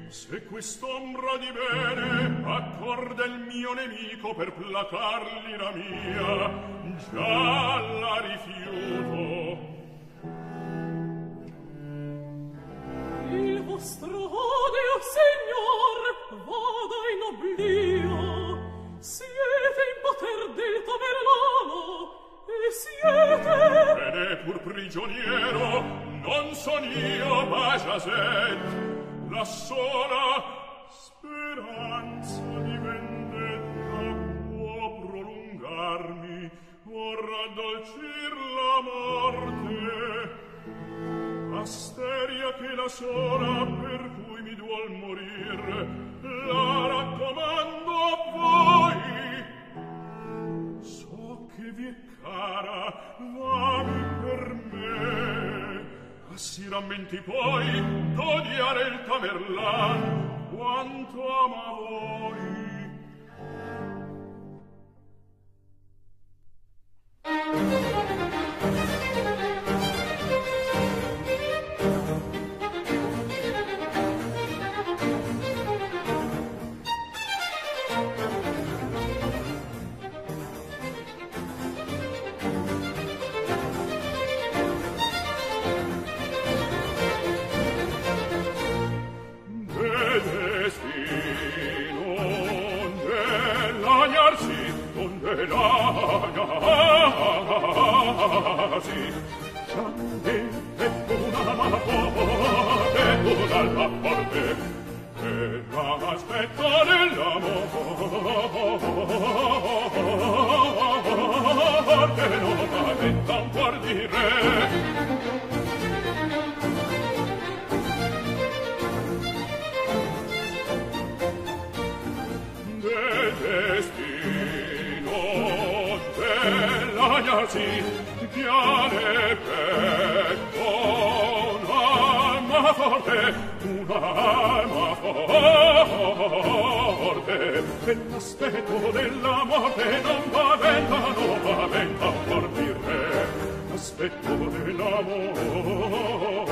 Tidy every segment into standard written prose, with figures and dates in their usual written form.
Se quest'ombra di bene accorda il mio nemico per placar l'ira mia, già la rifiuto. Il vostro odio, signor, vada in oblio. Siete in poter del Tamerlano e siete... Bene pur prigioniero, non son io Bajazet, la sola speranza di vendetta può prolungarmi o raddolcir la morte. Asteria che la sola per cui mi duol morir, la raccomando a voi. So che vi è cara, vami per me. Si rammenti poi d'odiare il Tamerlan quanto ama voi. L'aspetto della morte non paventa, non paventa for di re. L'aspetto della morte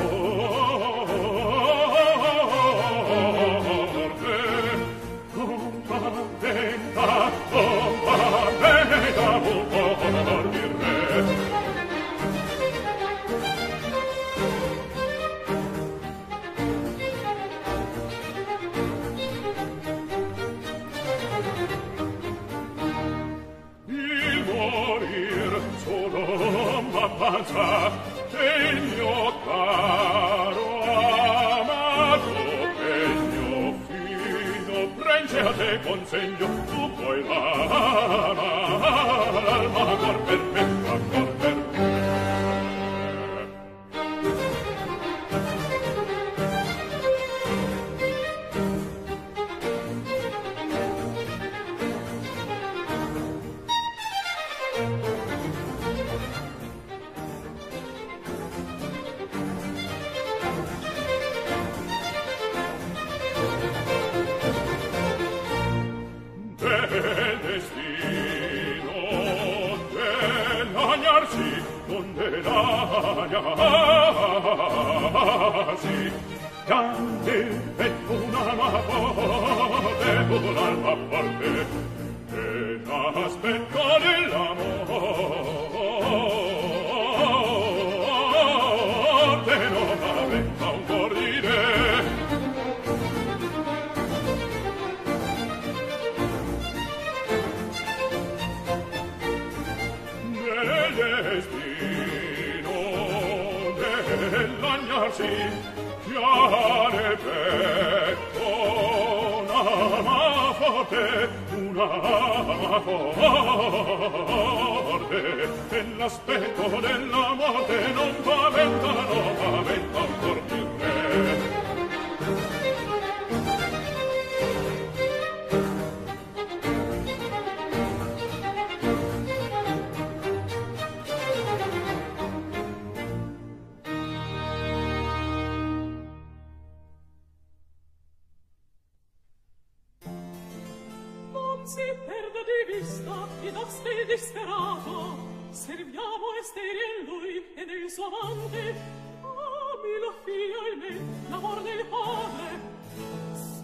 non paventa, non paventa for di re. Che il mio caro amato e il mio fido prende a te consegno, tu puoi l'alma ancor per me, ancor per me. Sì, grande e un'alma forte, un'alma forte, e l'aspetto dell'amore non aveva un cuor di re. Nel destino dell'agnarsi chiare petto un'ama forte e l'aspetto della morte non paventa ancor più re. Si perda di vista ed asti disperato, serviamo esteri in lui e nel suo amante. Ami lo figlio e me, l'amor del padre,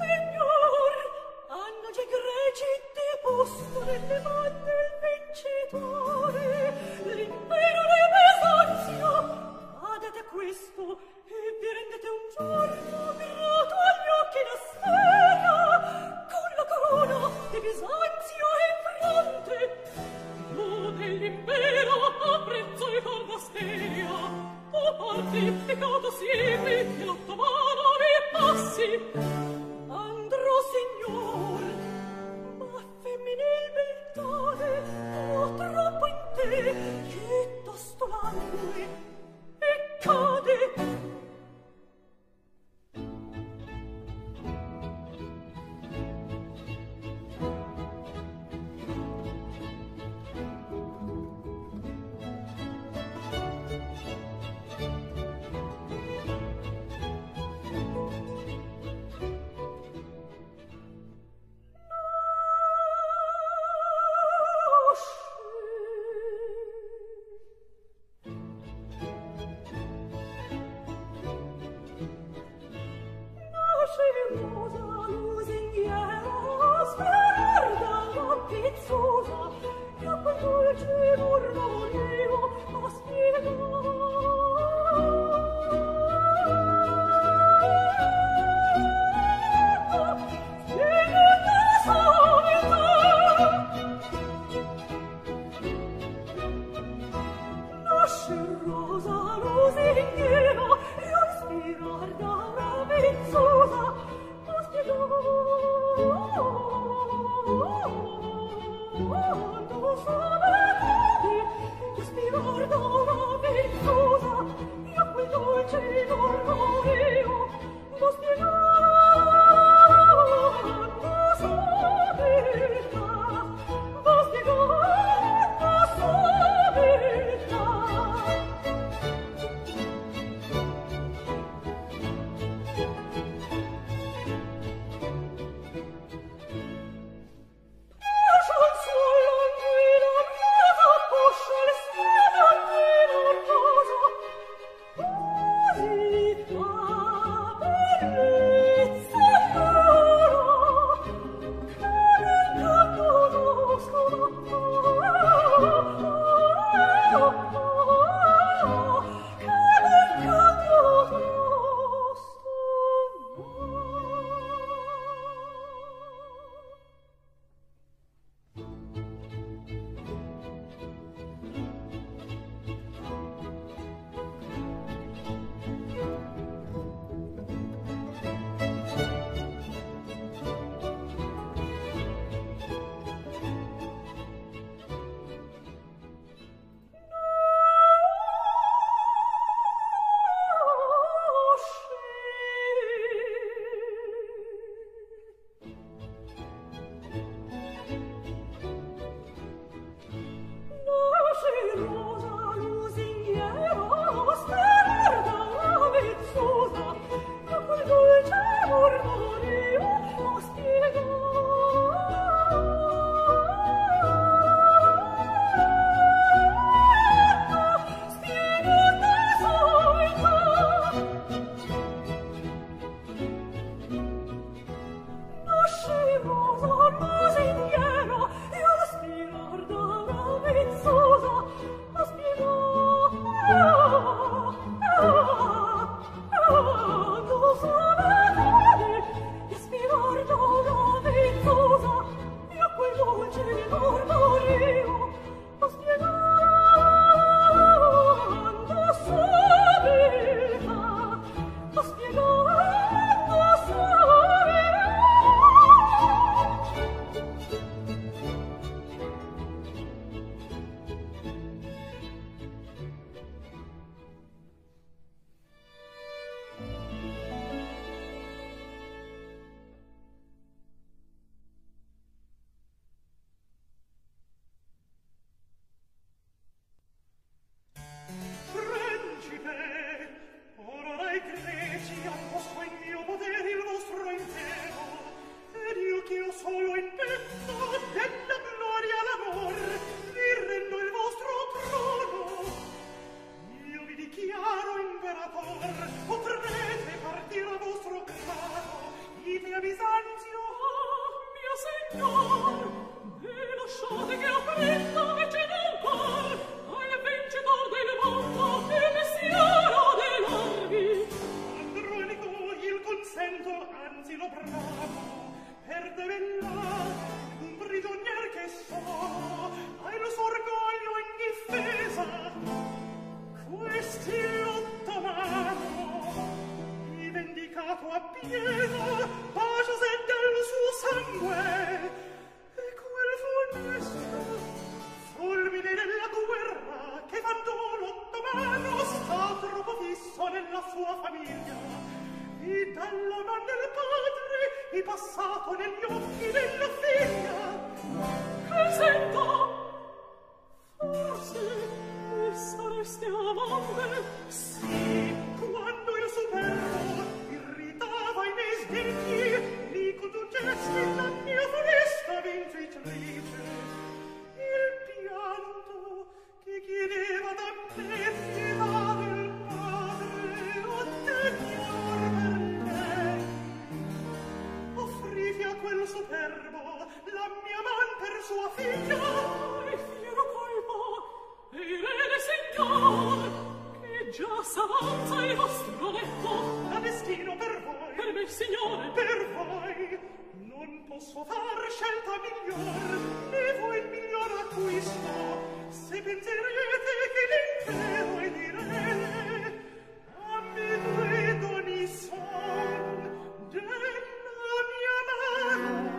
servo, la mia man per sua figlia. E fiero colpo, e rene signor, che già s'avanza il vostro letto. Da destino per voi, Per me, signore, per voi, non posso far scelta miglior, né voi il miglior acquisto, se penserete che l'impero è di re, a me due doni son della mia mano.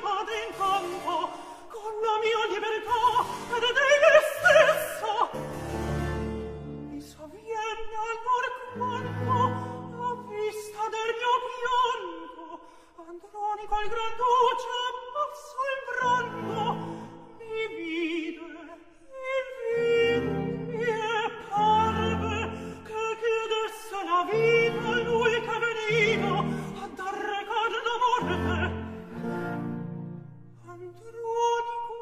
padre in campo, con la mia libertà ed egli stesso. Mi sovviene allora quando, a vista del mio pianto, Andronico il Granduce, basso il brando, mi vide e parve che chiedesse la vita a lui che veniva a dar recato da morte. Andronico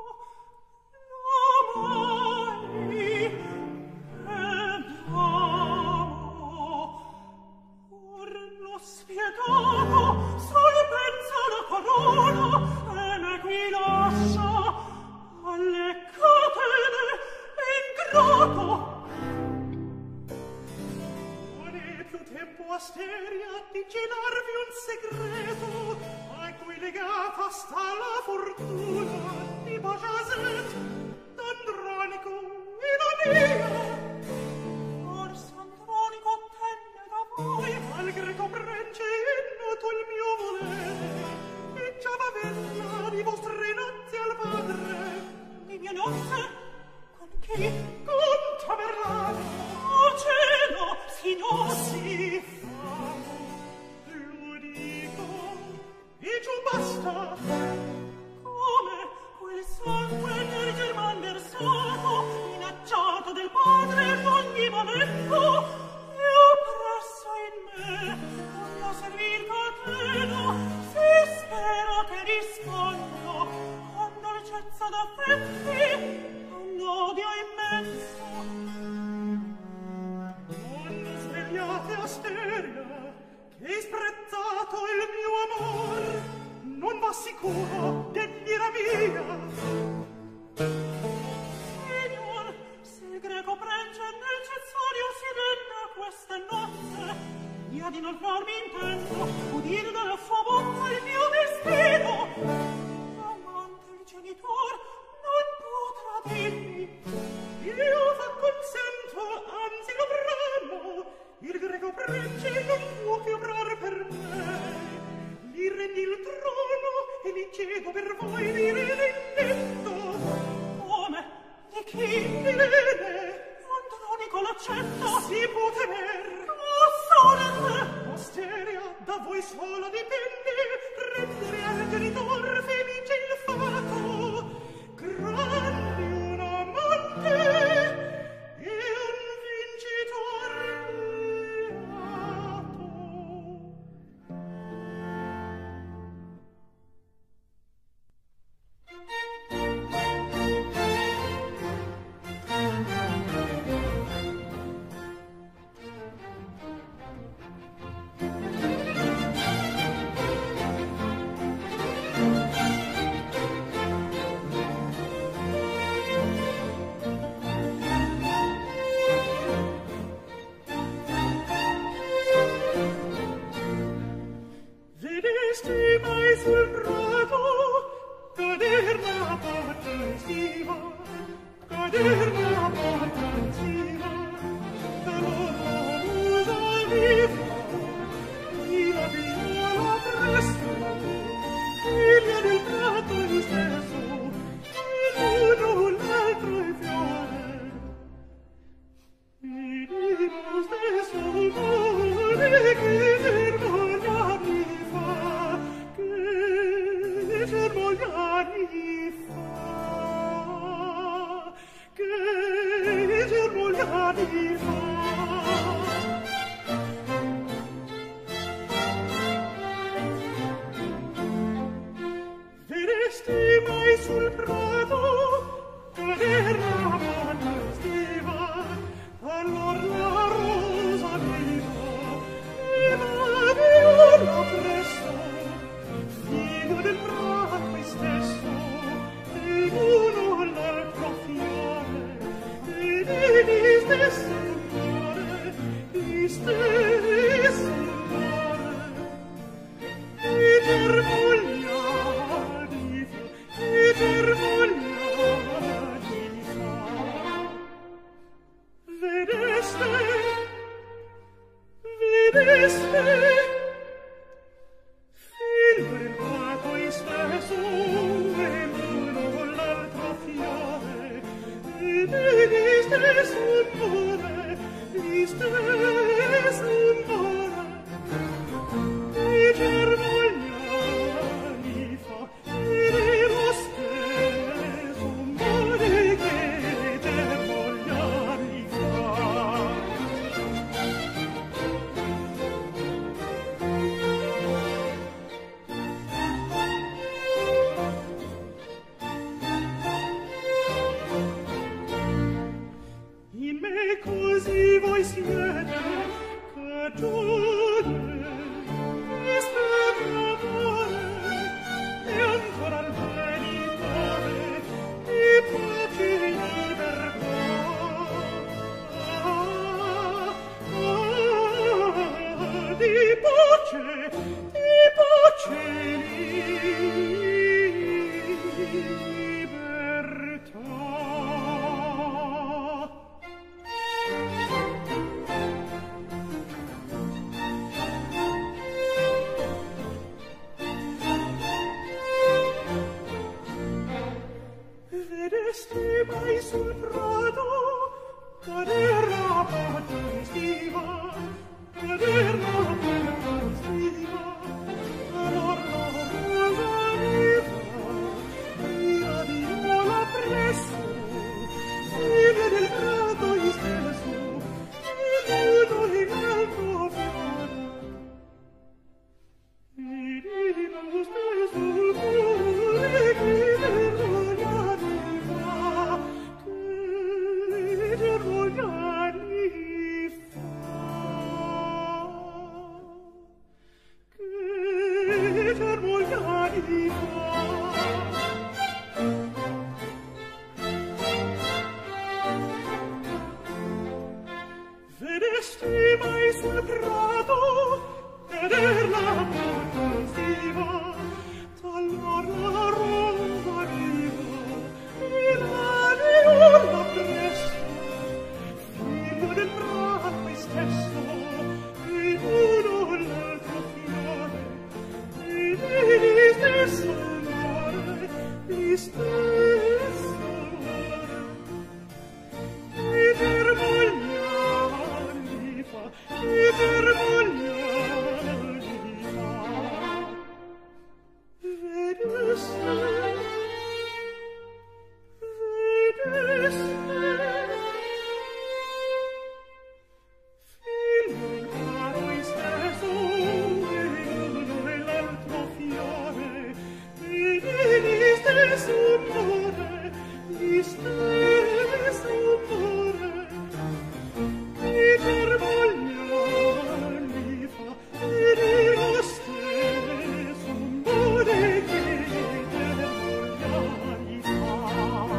l'amai ed amo. Or lo spietato sol pensa la corona e me qui lascia alle catene ingrato. Non è più tempo, Asteria, di celarvi un segreto a cui legata sta la fortuna di Bajazet, d'Andronico e la mia. Forse Andronico tenne da voi Al greco prece è noto il mio volere e già va veglia di vostre nozze al padre. di mie nozze con chi? Con Tamerlano. Oh cielo, signor! Si fa, lo dico, e giù basta. Come quel sangue nel german versato, minacciato del padre in ogni momento, e oppresso in me con la servil catena, si spera che rispondo con dolcezza d'affetti a un odio immenso. Non svegliate, Asteria, che hai sprezzato il mio amor. Non va sicuro dell'ira mia. Signor, se il greco prece nel cessorio si venne queste nozze, io di non farmi intendo, udire dalla sua bocca il mio destino. Amante il genitor non potrà dirmi. Io fa consento, anzi lo bramo. Il greco prece non può che obrar per me. Gli rendi il trono e li cedo per voi di redetto. Come? Di chi? Irene, Andronico l'accetta. si può temer. Oh, sorelle! Asteria, da voi sola dipende rendere al genitor felice il fato. Grande un amante e un vincitor beato. Vedesti mai sul prato cader la porta estiva, cader la porta estiva, da loro musa viva, chi la viola presto, figlia del prato egli stesso, l'uno l'altro il fiore, e di lo stesso cuore che germogliani fa, che germogliani fa, che Peter Mogliani vedesti mai sul prato veder la posiva talor la ronda viva e l'ane urla presto figlio del prato stesso e uno l'altro fiore e di stesso amore di stesso amore Peter Mogliani fa Peter Mogliani fa vedeste figlio caro isteso e uno e l'altro fiore e di stesso amore di stesso amore Peter Mogliani fa e di lo stesso amore che Peter Mogliani fa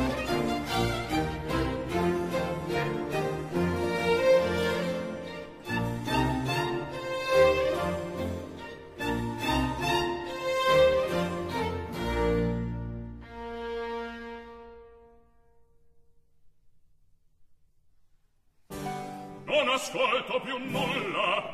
Non ascolto più nulla.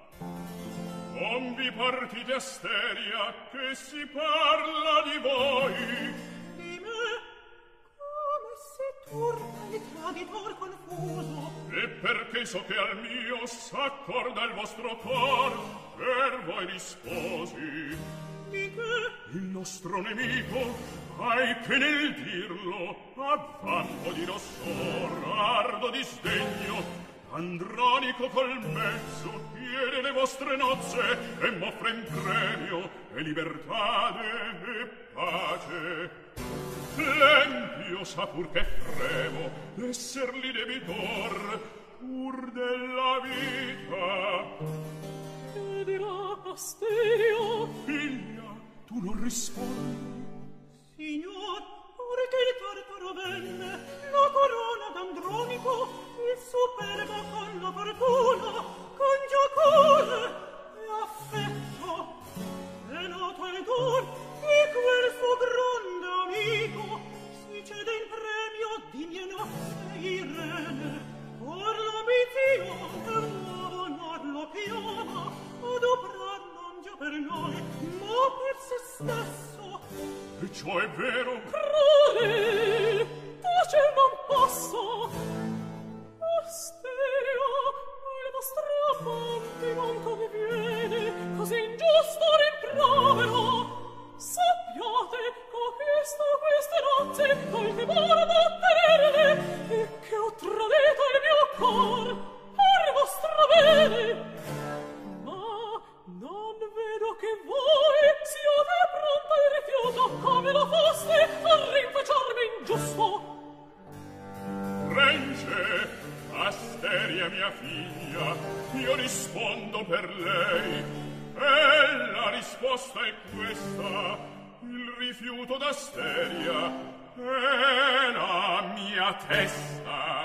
Non vi partite Asteria, che si parla di voi. Di me, come se turba il traditor confuso. E perché so che al mio s'accorda il vostro cor, per voi risposi. Di che? Il nostro nemico, hai che nel dirlo, a vanto di rossor, ardo di sdegno, Andronico col mezzo chiede le vostre nozze e m'offre in premio e libertade e pace. L'empio sa pur che fremo d'esserli debitor pur della vita. Che dirà Asterio? Figlia, tu non rispondi. Signor, ora che il Tartaro venne, la corona d'Andronico, il superbo con la fortuna, con giocone e affetto. È noto il don di quel suo grande amico, si cede in premio di mie nozze Irene. Or l'ambizione nuovo non lo chiama, ad oprar non già per noi, ma per se stesso. E ciò è vero? Crudel, tacer non posso. Asterio, il vostro amante non conviene, così ingiusto rimprovero. Sappiate che queste nozze col timore d'ottenerne e che ho tradito il mio cor per vostro bene. Ma non vedo che voi siate pronta al rifiuto come lo foste a rinfacciarmi ingiusto. Regge, Asteria mia figlia, io rispondo per lei. E la risposta è questa: il rifiuto d'Asteria è la mia testa.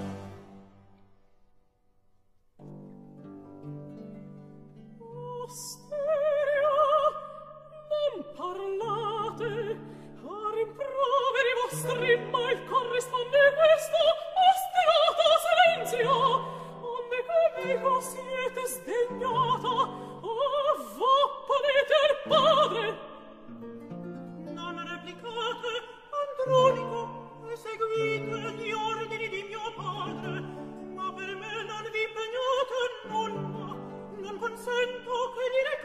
Asteria, non parlate, a rimproveri vostri mai corrisponde questo ostinato silenzio, onde comico siete sdegnata. V'opponete al padre. Non replicate, Andronico, e seguite gli ordini di mio padre, ma per me non vi impegnate nulla, non consento che gli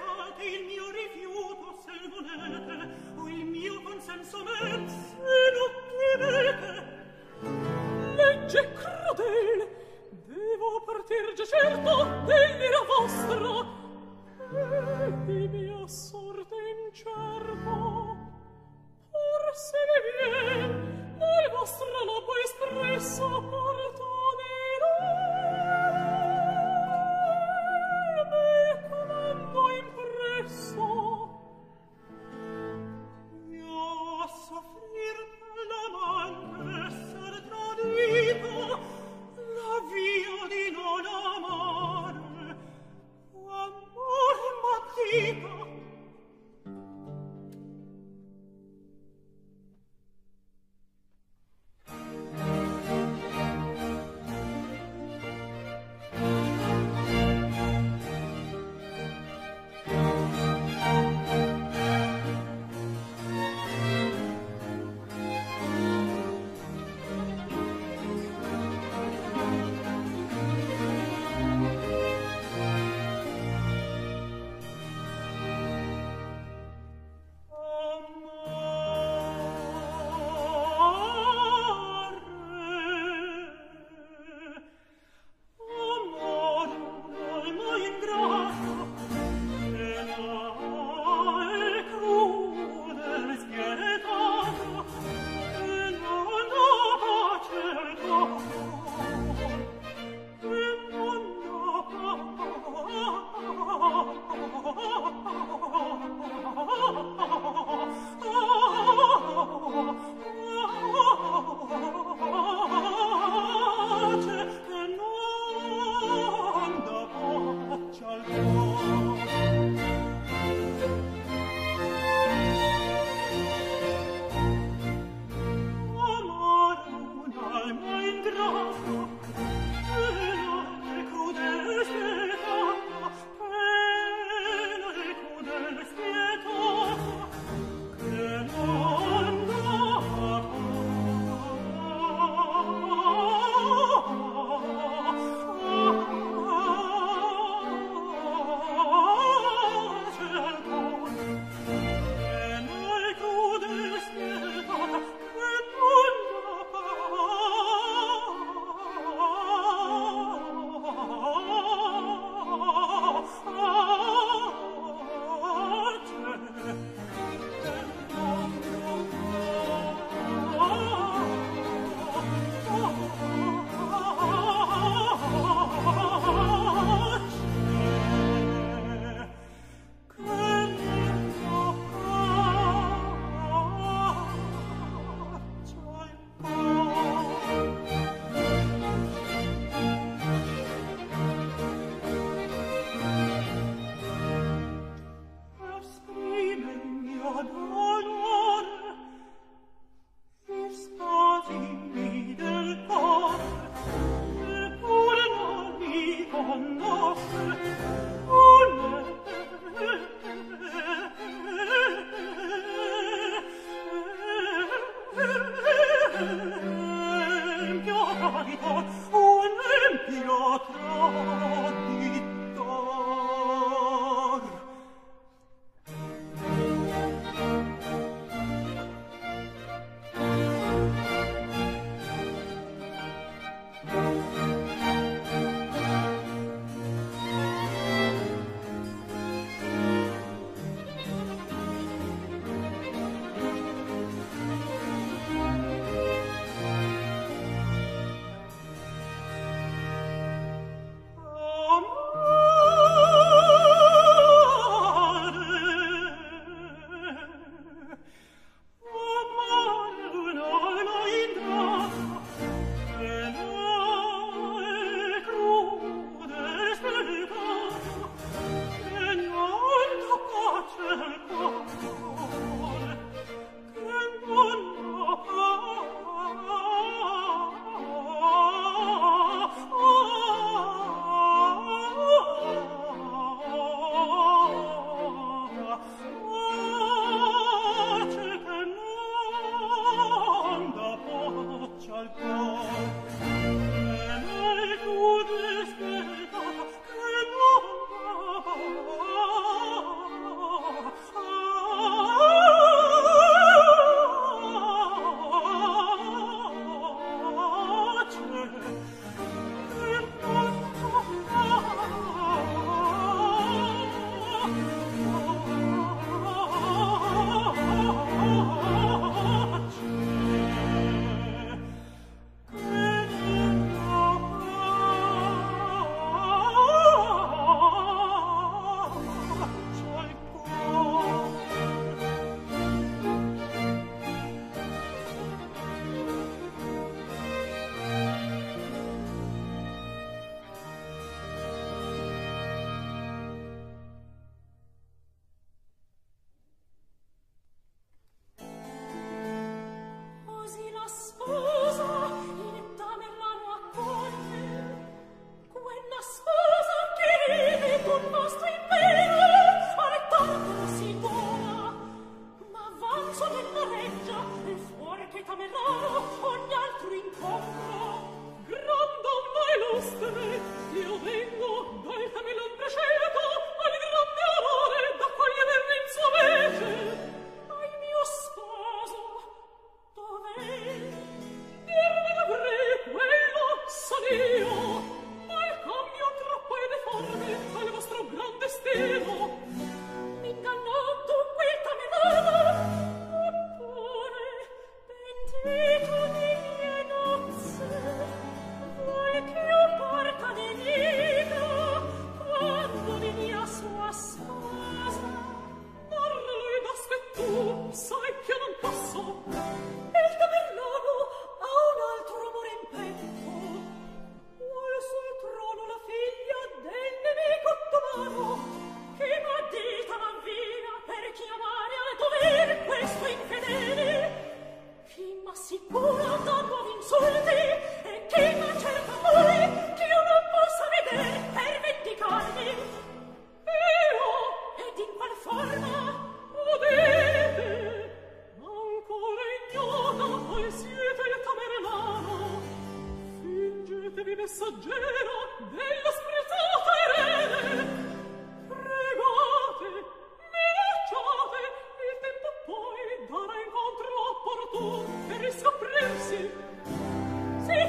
Per riscoprirsi, sì,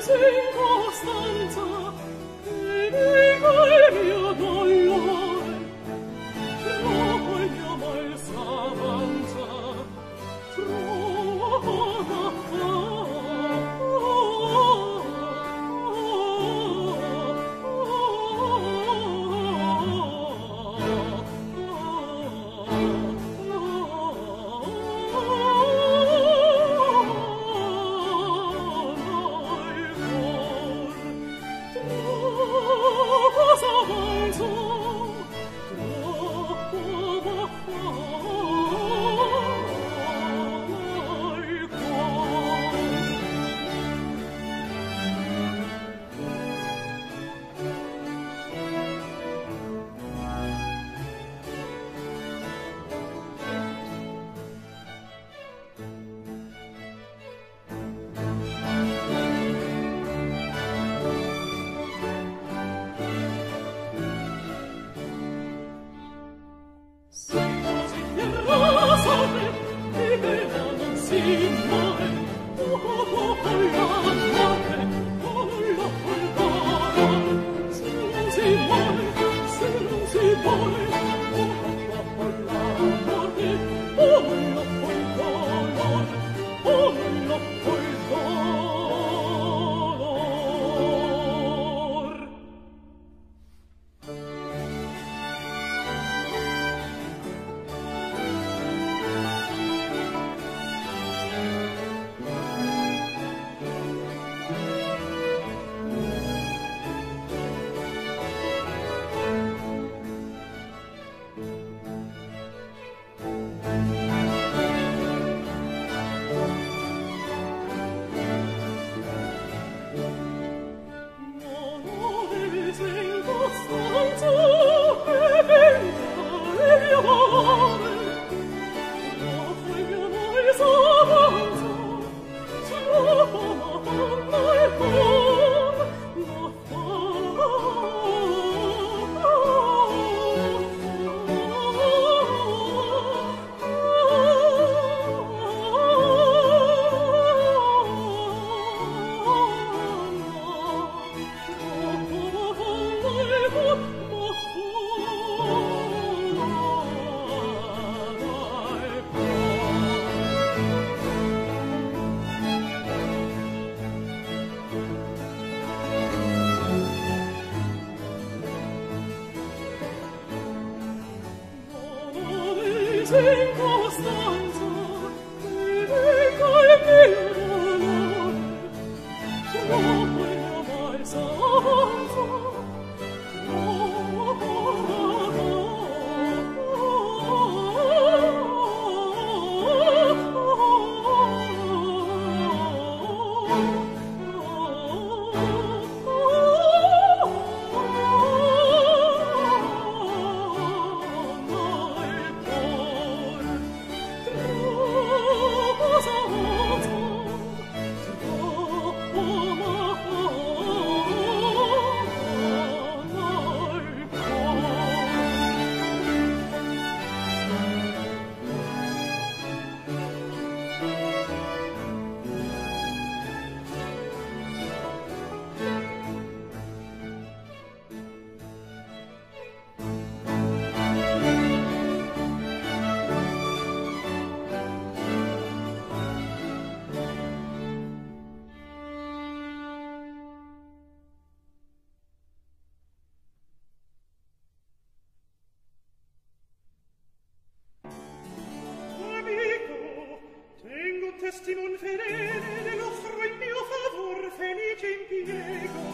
testimon fedele del nostro in mio favor felice impiego.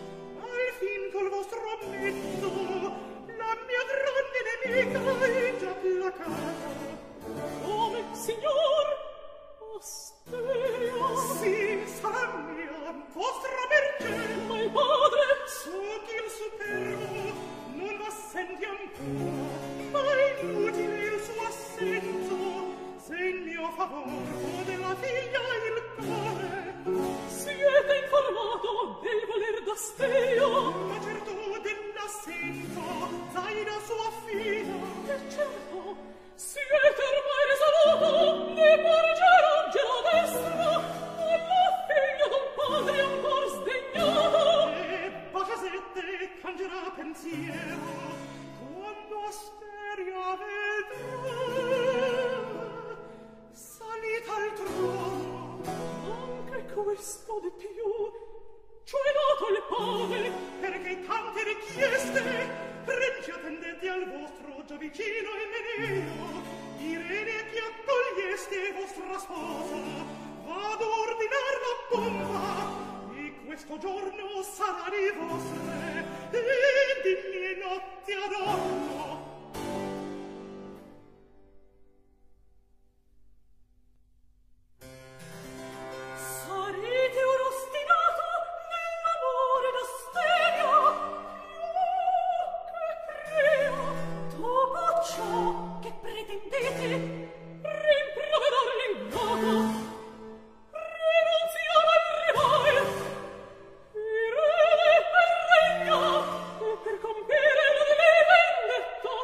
Al fin col vostro ammento la mia grande nemica è già placata. Come, signor? Ostea. Sì, sarà mia, vostra mercè. Ma il padre? So che il superbo non l'assenti ancora, ma è inutile il suo assento. Se in mio favor o della figlia il cuore. Siete informato del voler d'Astea? Ma certo dell'assento, Zaina sua figlia. E certo, siete ormai risoluto, ne porgerò già la destra, alla figlia d'un padre ancor vostro già vicino Imeneo, Irene che accoglieste vostra sposa, vado a ordinar la pompa, e questo giorno sarà di vostre, e di mie notti adorno. Sarete un ostinato nell'amore d'Asteria? Io che creo, dopo ciò che pretendete, rimproverare l'ignoto, rinunziare al rival, Irene e regna, e per compiere la delle vendetta,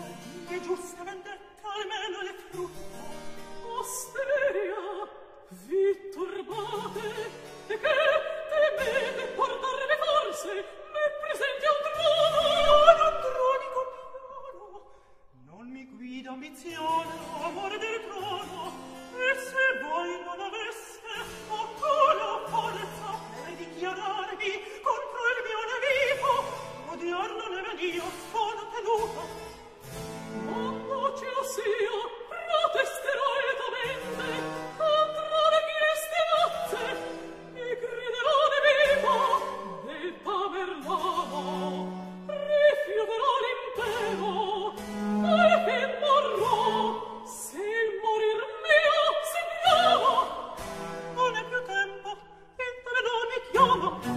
e giusta vendetta almeno le frutto. Osteria, vi turbate, e che temete portarvi forse me presenti al trono? Non andronico piano, non mi guida ambizione o amore del trono, e se voi non aveste occorre o forza per dichiararvi contro il mio nemico, odiarlo ne venio sono tenuto. Quando ci sia, protesterò altamente contro le chieste nozze e griderò nemico del Tamerlano. Rifiuterò l'impero e morrò se il morir mio sembrava. Non è più tempo, il Tamerlano mi chiama.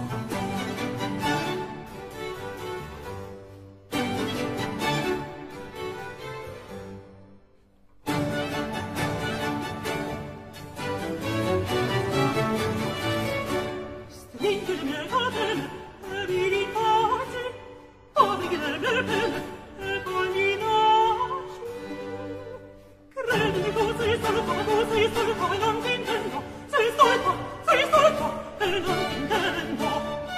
Stringi le mie catene e mi ripaci, obblighi le mie pene e poi mi lasci. Credimi, tu sei stolta e non ti intendo, sei stolta e non ti intendo.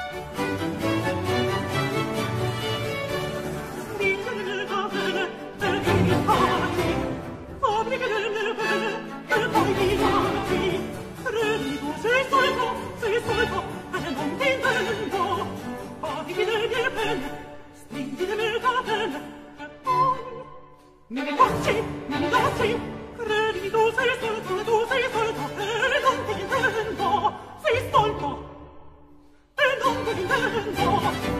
Stringi le mie catene e mi ripaci, obblighi le mie pene e poi mi lasci. Credimi, tu sei stolta e non ti intendo. Obblighi le mie pene, stringi le mie catene e poi mi lasci. Credimi, tu sei stolta e non ti intendo. Sei stolta e non ti intendo.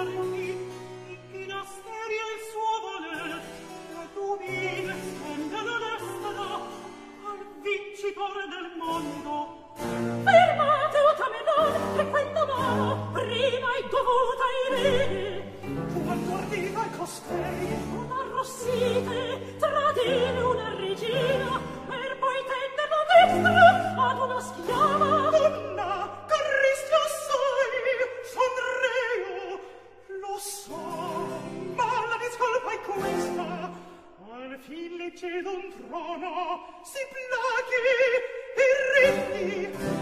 arti, inchinasteria il suo voler, la dubile stende la destra al vincitore del mondo. Fermate, o Tamenon, e quella mano prima è dovuta ai rene. Quanto ardita è costei? Una arrossite, tradire una regina, per poi tender la destra ad una schiava. Donna, carristi assai, son reo, lo so, ma la discolpa è questa. Al fin le cedo un trono, si plaghi e regni.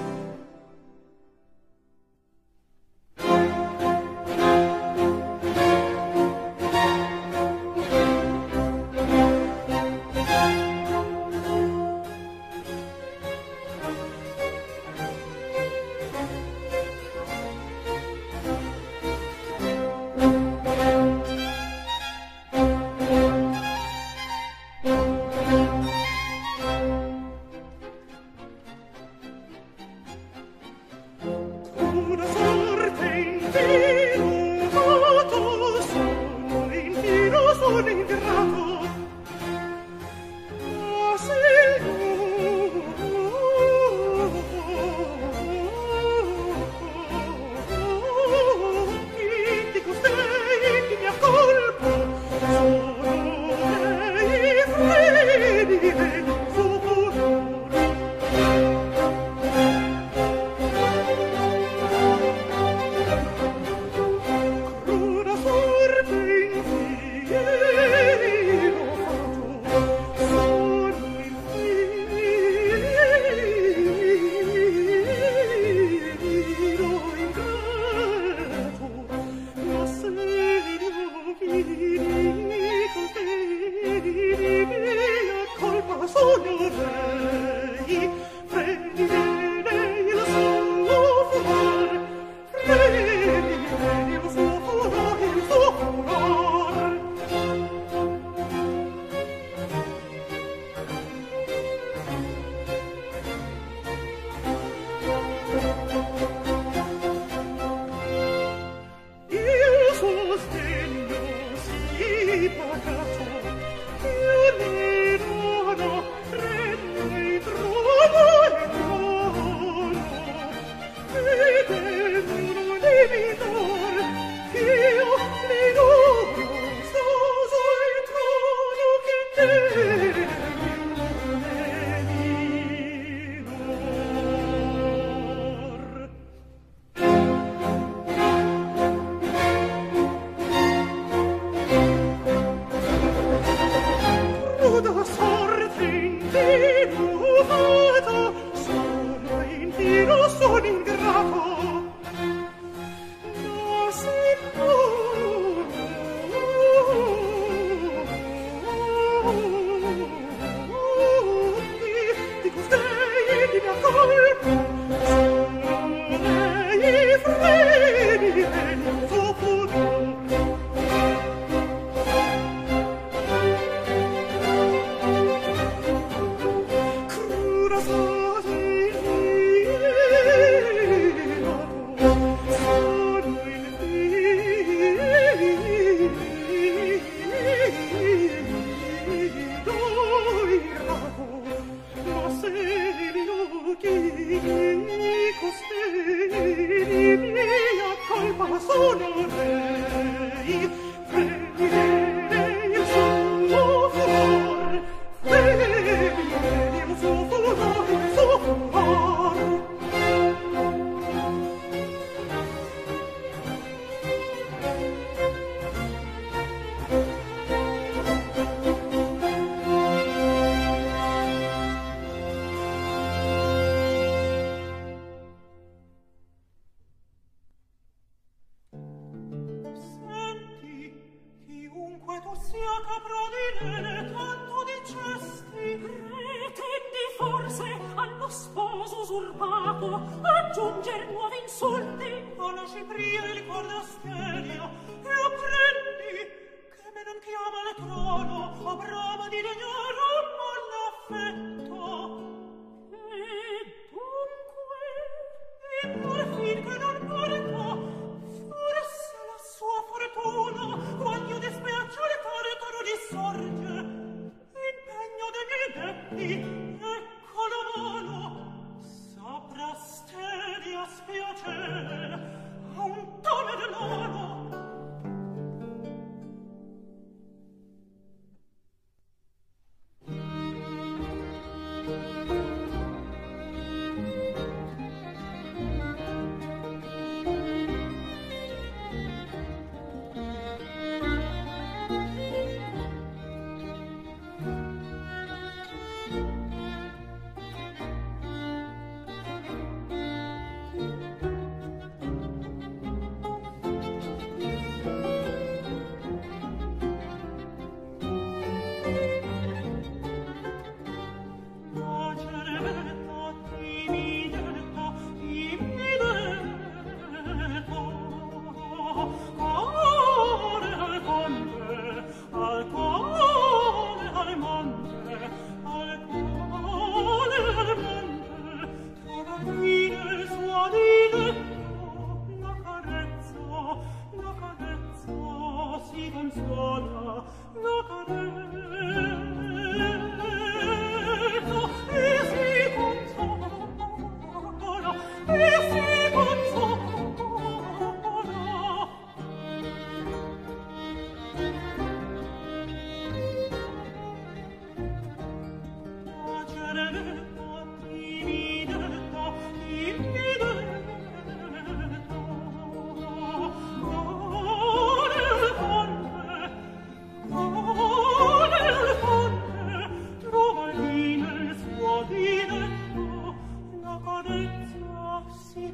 Fin che non porta, forse la sua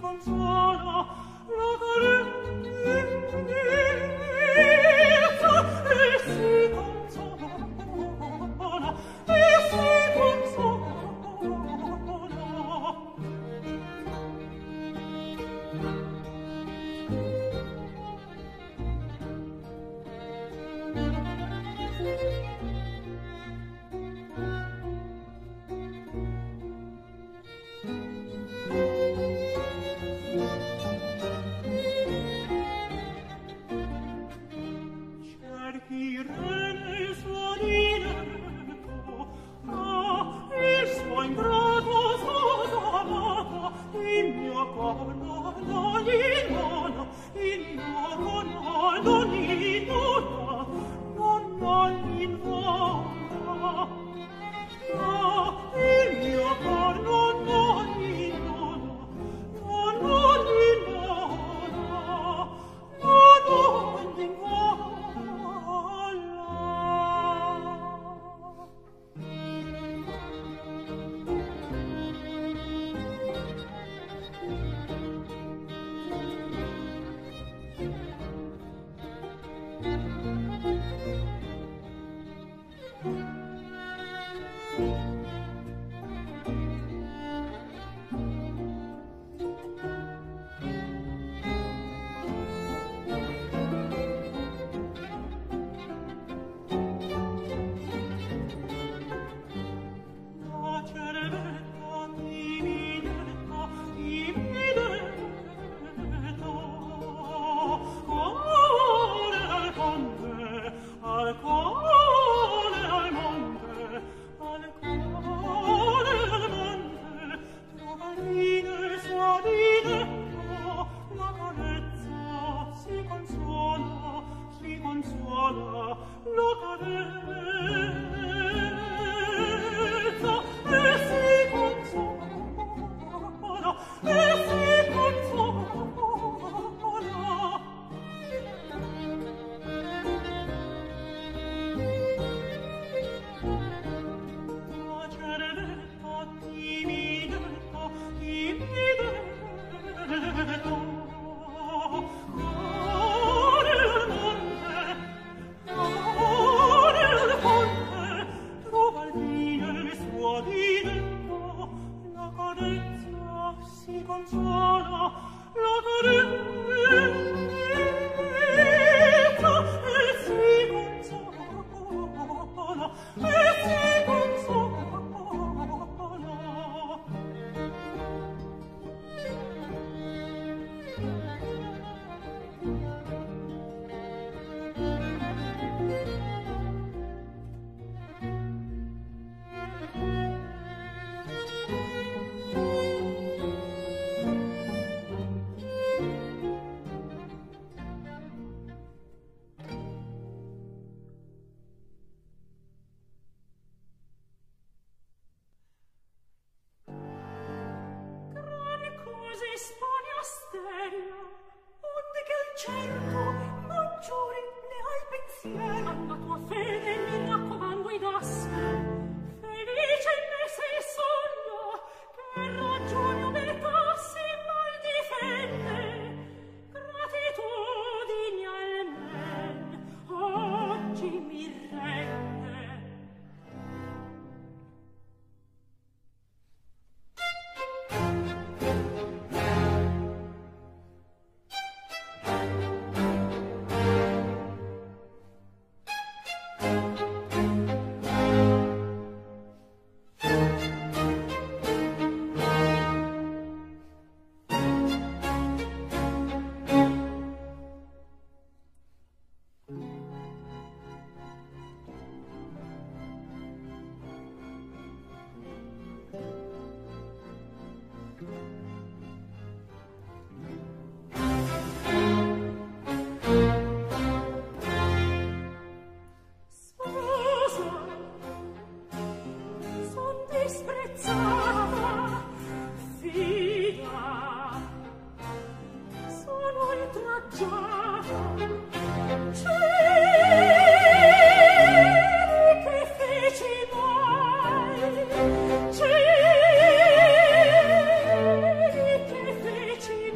Feci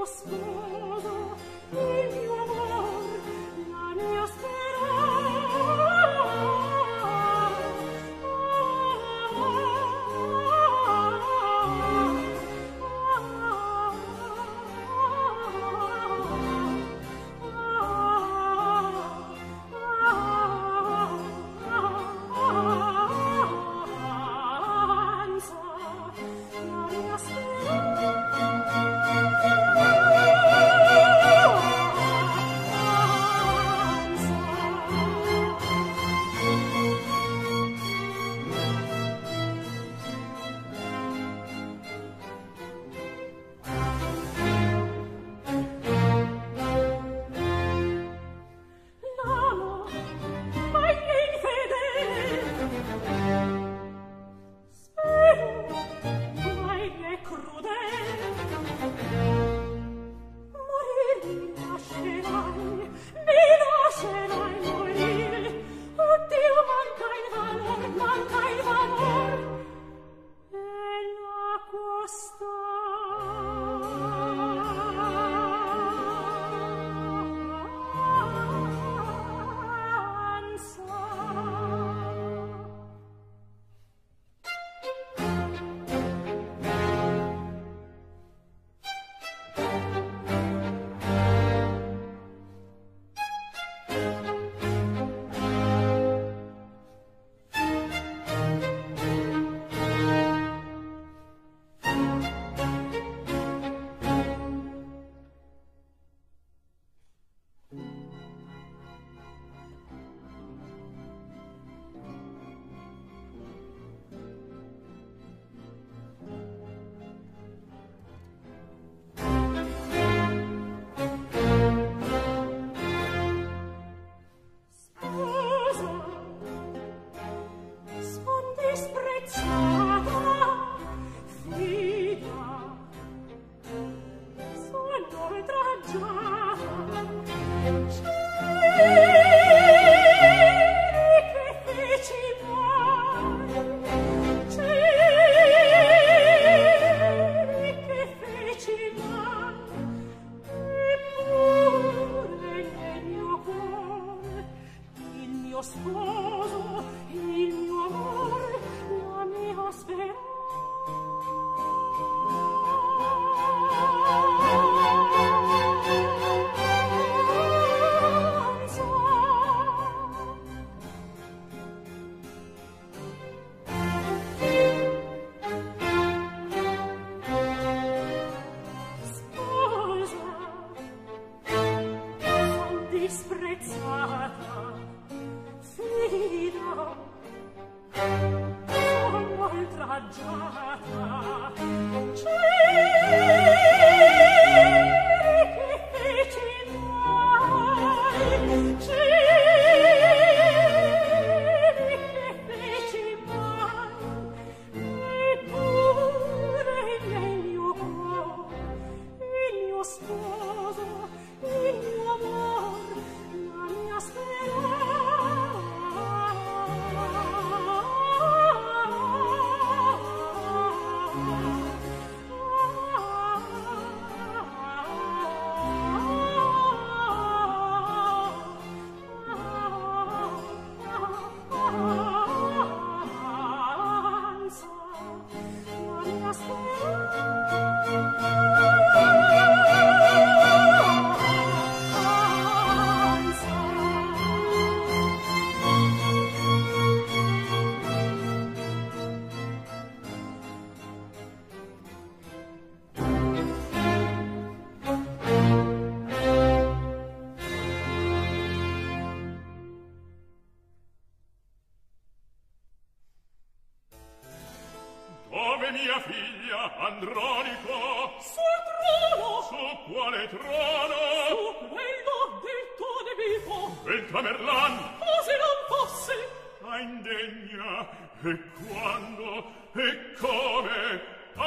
Mia figlia Andronica sul trono, su quale trono? su quello del tuo nemico, del Tamerlan. così non fosse. Ah, indegna, e quando e come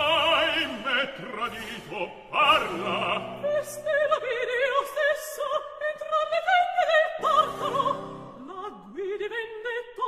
hai me tradito? Parla. Queste la vidi io stesso entrar le tende del Tartaro, la guidi vendetto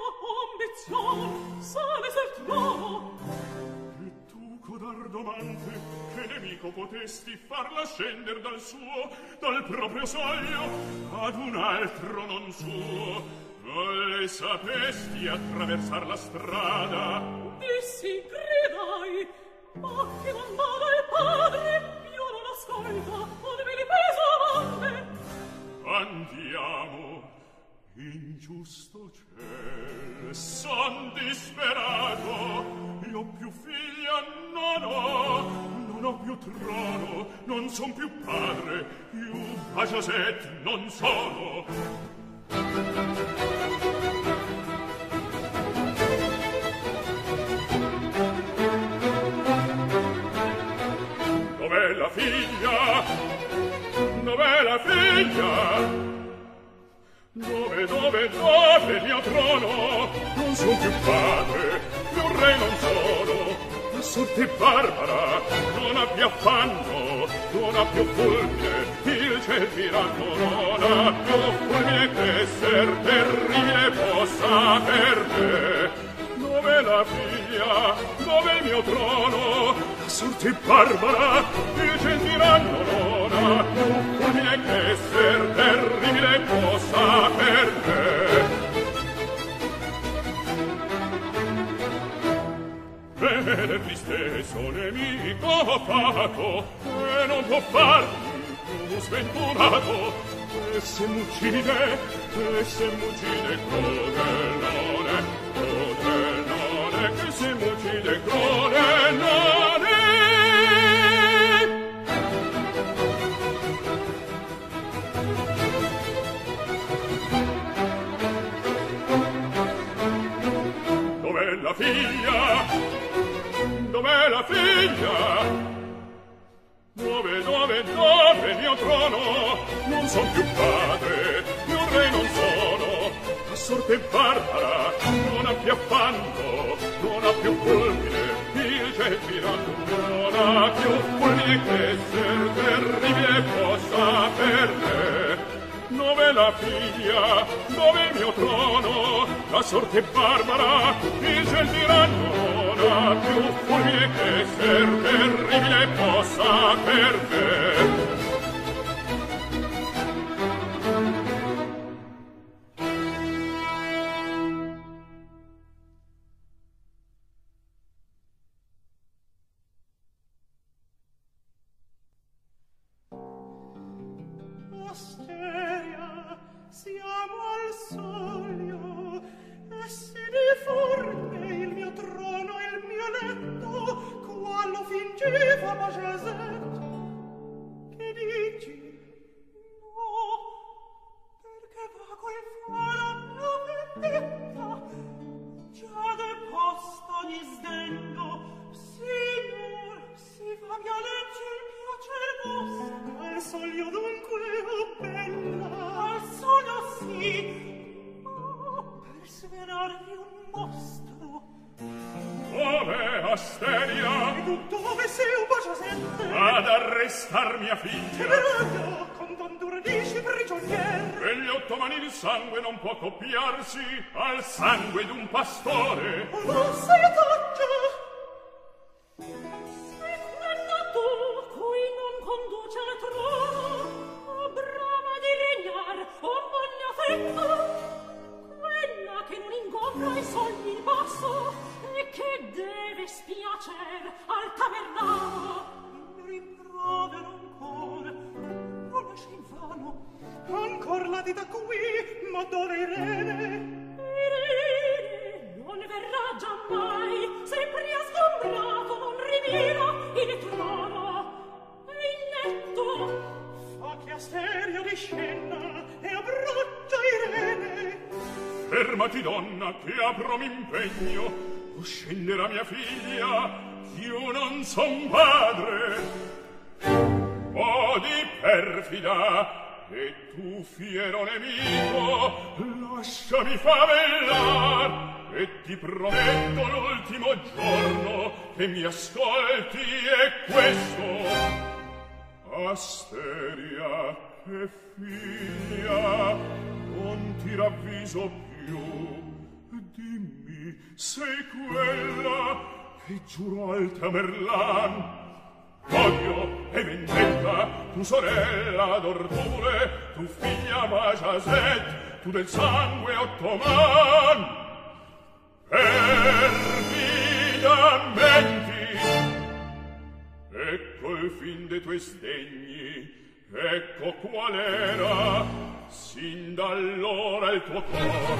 ambizion sale sul trono. Codardomante, che nemico potesse vorresti farla scender dal proprio soglio ad un altro non suo. Non le sapesti attraversar la strada? Dissi, gridai, ma che non vada il padre, io non ascolto, non me li peso avanti. Andiamo, ingiusto ciel, son disperato, io più figlia non ho più trono, non son più padre, più Bajazet non sono. Dov'è la figlia? Dov'è la figlia? Dove il mio trono? Non son più padre, più re non sono. La sorte barbara non ha più affanno, non ha più fulmine, il ciel tiranno non ha più fulmine che esser terribile possa per te. Dov'è la figlia? Dov'è il mio trono? La sorte barbara, il ciel tiranno non ha più fulmine che esser terribile possa per te. Vederti stesso nemico fato e non può farmi più sventurato, e se m'uccide crudellone, che se m'uccide crudellone. Dov'è la figlia? Dov'è la figlia? Dove il mio trono? Non son più padre, più re non sono. La sorte barbara non ha più affanno, non ha più fulmine, il ciel tiranno non ha più fulmine che esser terribile possa per me. Dov'è la figlia? Dov'è il mio trono? La sorte barbara, il ciel tiranno non ha più fulmine che esser terribile possa per me. Asteria, siamo al soglio, e si deforme il mio trono e il mio letto, qual lo fingeva Bajazet. Che dici? No, perché vago il faro la vendetta, già deposto di sdegno. Signor, si fa mia legge il piacer vostro. Al soglio dunque, oh bella, al soglio sì, oh, per svelarvi un mostro. Dov'è Asteria? E tu dove sei, o Bajazet? Ad arrestar mia figlia. Temerario, con d'ondura dici prigionier. Per gli ottomani il sangue non può copiarsi al sangue d'un pastore. Oh, non sei otaggio. Sei quella tu cui non conduce al trono, o brama di regnar, o voglia fetto, quella che non ingombra i sogni in basso e che deve spiacer al tavernaro. Mi rimprovero ancora, non lasci in vano, ancor la dita qui, ma dove Irene? Irene non verrà giammai, sempre ha sgombrato, non rimira il trono e il letto. Fa che Asteria discenna e abbraccia Irene. Fermati, donna, che apro m'impegno. O scenderà mia figlia, io non son padre. O di perfida, e tu fiero nemico, lasciami favellar. E ti prometto l'ultimo giorno che mi ascolti è questo. Asteria, che figlia, non ti ravviso più. Dimmi, sei quella che giurò al Tamerlan. Odio e vendetta, tu sorella d'Ordule, tu figlia Bajazet, tu del sangue ottoman. Perfidamente, ecco il fin de tuoi sdegni, ecco qual era sin d'allora il tuo cor.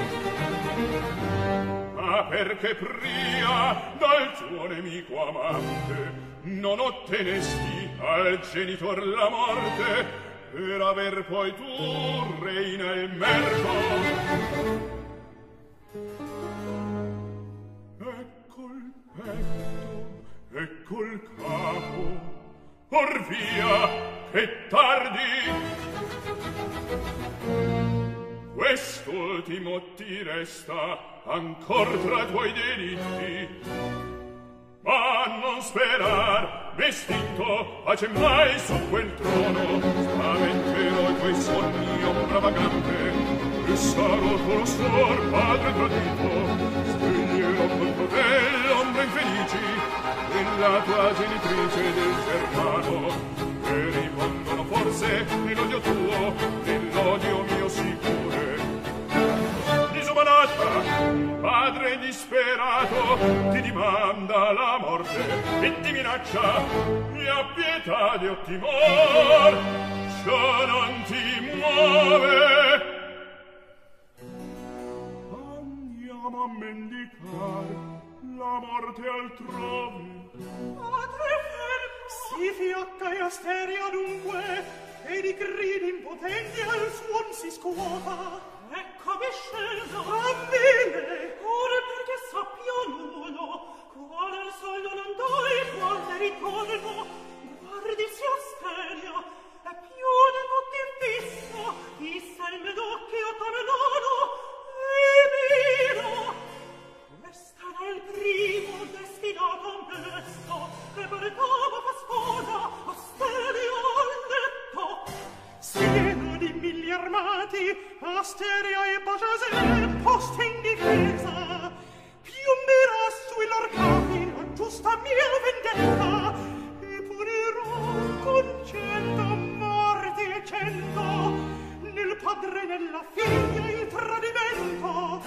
Ma perché pria dal tuo nemico amante non ottenesti al genitor la morte per aver poi tu reina il merito? Ecco il petto, ecco il capo, or via, che tardi! Quest'ultimo ti resta ancor tra tuoi delitti, ma non sperar, m'estinto, pace mai su quel trono, spaventerò i tuoi sogni ombra vagante, e sarò tuo sor, padre tradito, sveglierò contro te l'ombra infelici, della tua genitrice del germano, che ripongono forse nell'odio tuo, nell'odio mio sicure. Disumanata, padre disperato, ti dimanda la morte e ti minaccia, e a pietà di ottimor, ciò non ti muove. Andiamo a mendicar la morte altrove. Padre fermo, si fiacca e asteria dunque, e di gridi impotenti al suon si scuota. Eccomi scelta, ammene, ora perché sappia nulla, qual al soldo non doi, qual ne ritorno, guardi si asteria, e più del occhi fisso, fissa il medocchio tornado, e mira. Questa era il primo destinato mesto, che portava fa sposa, asteria al letto. Seno di mille armati, Asteria e Bajazet, poste in difesa, piomberà sui lor capi la giusta mia vendetta, e punirò con 100 morti e 100 nel padre e nella figlia il tradimento.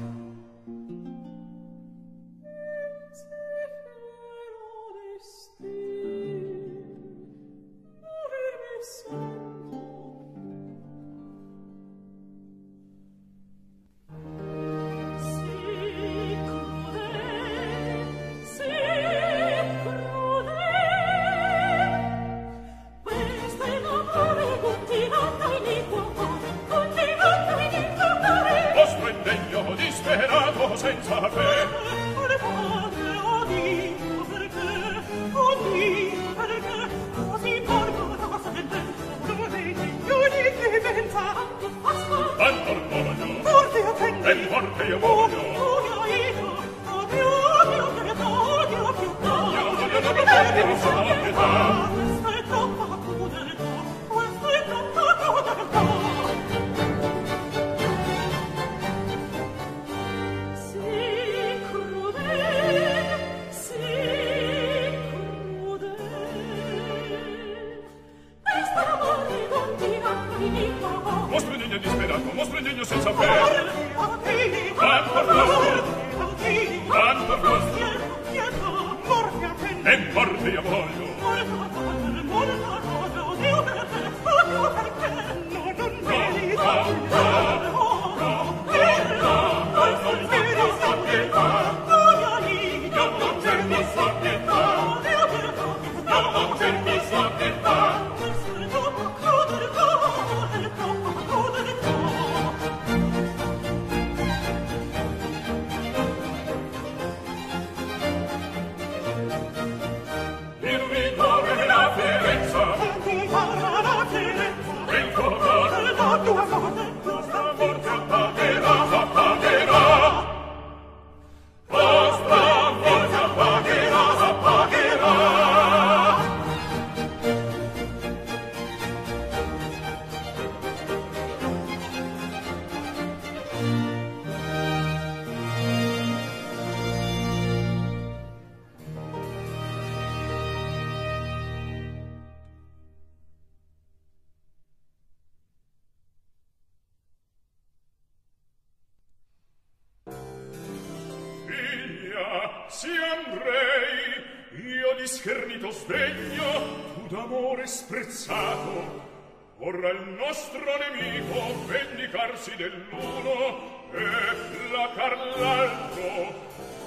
Senza fe Ore padre, o Dio, perché? O Dio, perché? Così portata sentenza, non vedi più di clemenza. Tanto voglio, Morte attendi, e morte io voglio. Odio io, odio pietà, odio pietà. Odio pietà. Questa è troppa crudeltà, questa è troppa crudeltà. Mostro il degno disperato, mostro il degno senza fe. Quanto costo, e morte io voglio. sì andrei, io di schernito sdegno, tu d'amore sprezzato. Vorrà il nostro nemico vendicarsi dell'uno e placar l'altro.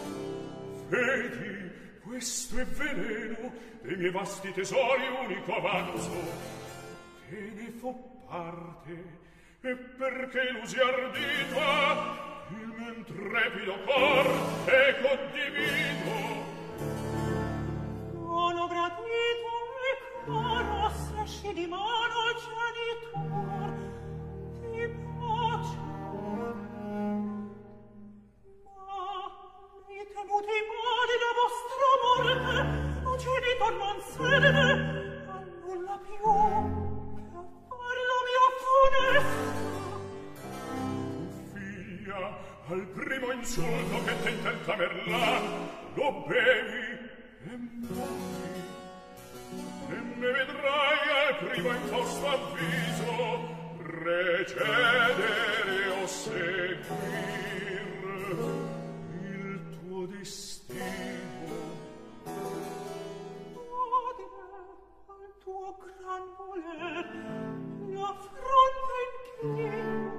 Vedi, questo è veleno dei miei vasti tesori unico avanzo. Che ne fo parte, e perché l'usi ardita, il mio intrepido cor è condivido. Buono gratito e caro, se sci di mano genitor, ti pace. Ma mi temuti male la vostra morte, o genitor non serve a nulla più che a far la mia funesta. Figlia, al primo insulto che tenta il Tamerlan, lo bevi e muori. E ne vedrai al primo infausto avviso recedere o seguir il tuo destino. Padre, al tuo gran voler, la fronte inchino.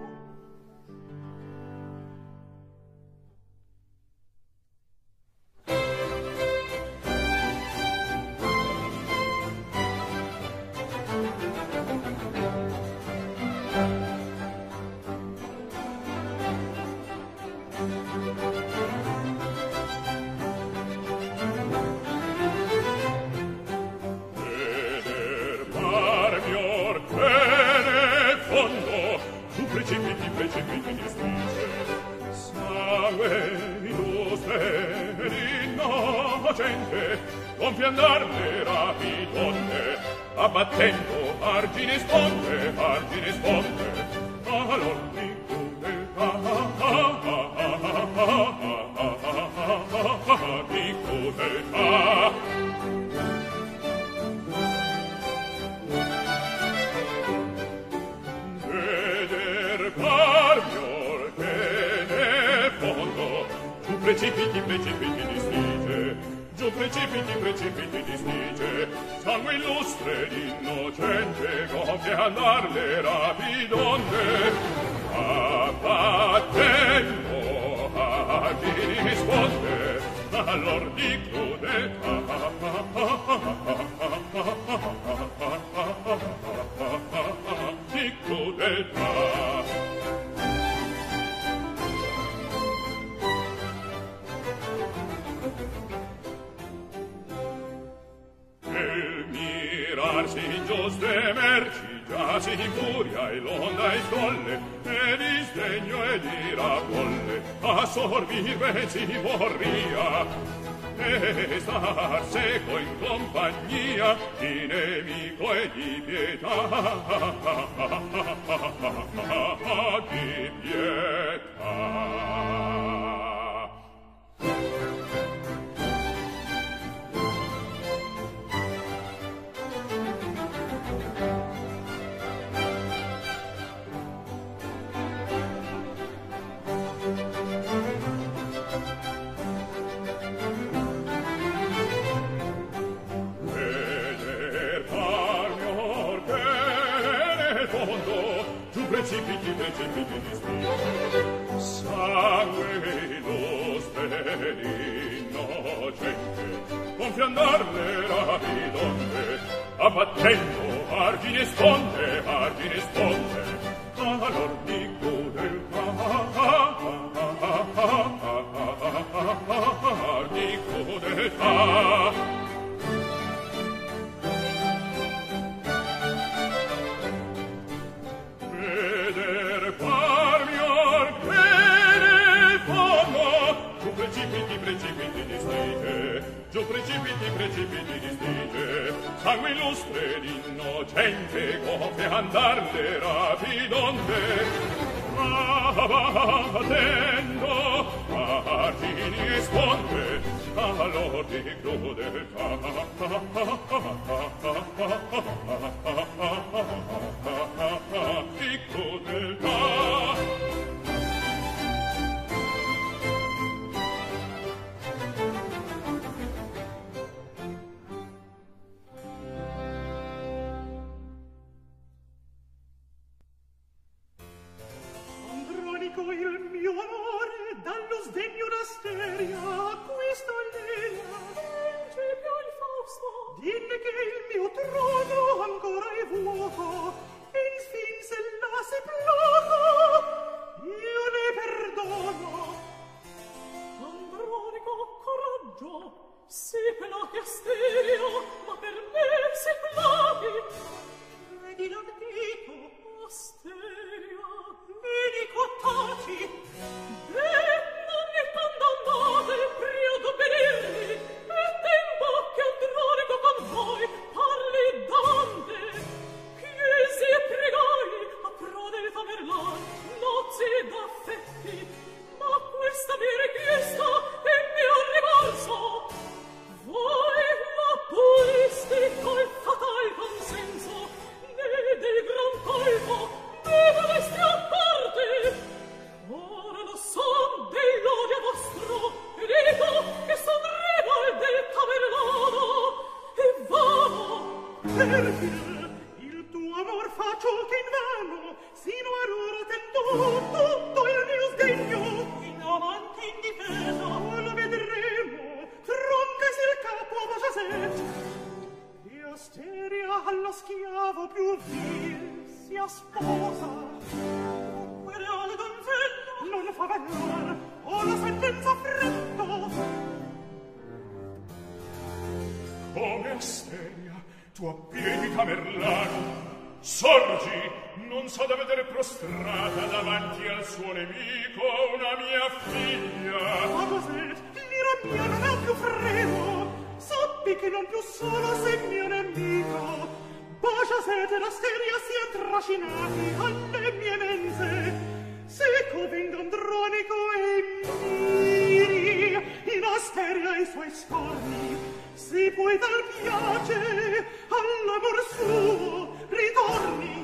Precipiti di specie, sangue illustre ed innocente, gonfia andar le rapidonne, abbattendo argine sponde, allor di crudeltà, di crudeltà. Precipiti di stige, giù precipiti di stige, sangue illustre ed innocente, gonfie andar le rapidonne, abbattendo a chi risponde, allor di crudeltà, di crudeltà. Si ingiuste merci, già si infuria e l'onda è stolle, e disdegno ed ira volle, a sorbire si vorria, e star seco in compagnia di nemico e di pietà, di pietà. Precipiti di spine, sangue illustre ed innocente, gonfia andar le rapidonne, abbattendo argine sponde, allor di crudeltà, di crudeltà. Precipiti di stige, giù precipiti di stige, sangue illustre ed innocente, gonfie andar le rapidonde, abbattendo argini e sponde, allor di crudeltà, di crudeltà. ciò che invano sino a ora tento tutto il mio sdegno in avanti in difesa lo vedremo troncasi il capo a Bajazet e Asteria allo schiavo più vil sia sposa reale donzella non fa valor o la sentenza freddo come Asteria tu a piedi Tamerlano sorgi non so da vedere prostrata davanti al suo nemico una mia figlia ma cos'è? L'ira mia non ha più freno sappi che non più solo sei mio nemico Bajazet e l'Asteria si è trascinati alle mie mense seco venga Andronico e miri in Asteria i suoi scorni si puoi dar piace all'amor suo ritorni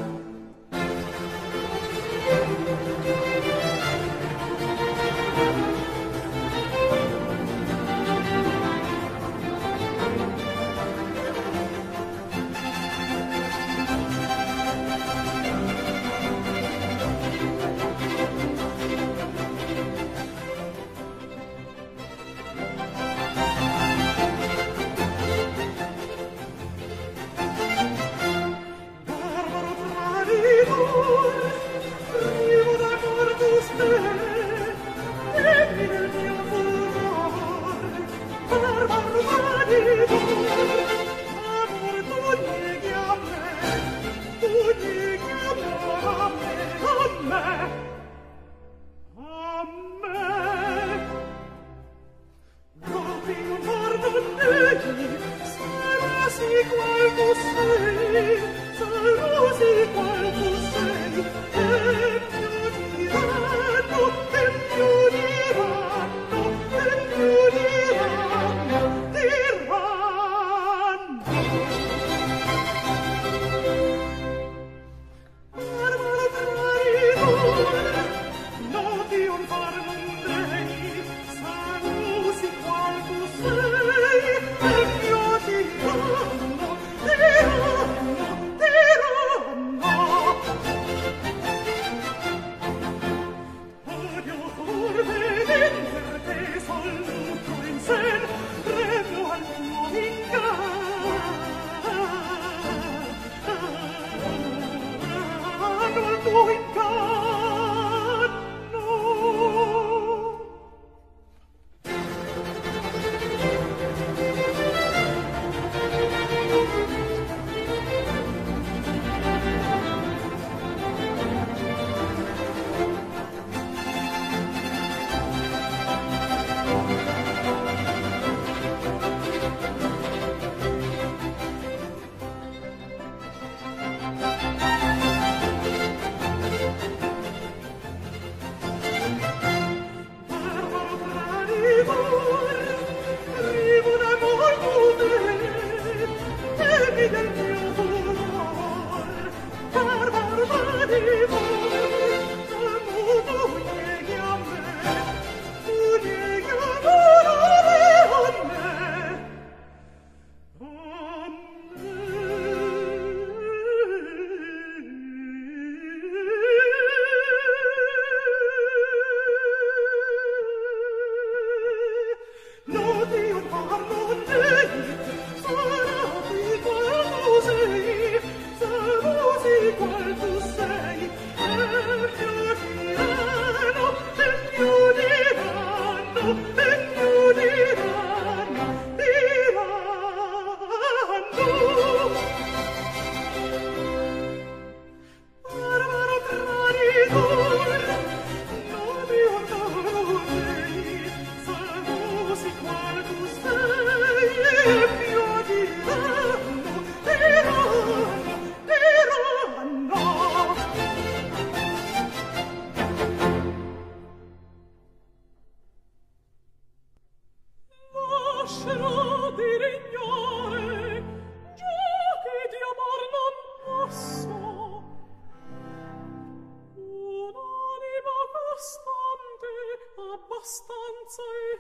abbastanza e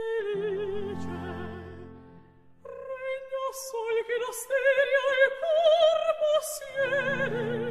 felice. Regna sol che l'Asteria e cor possiede,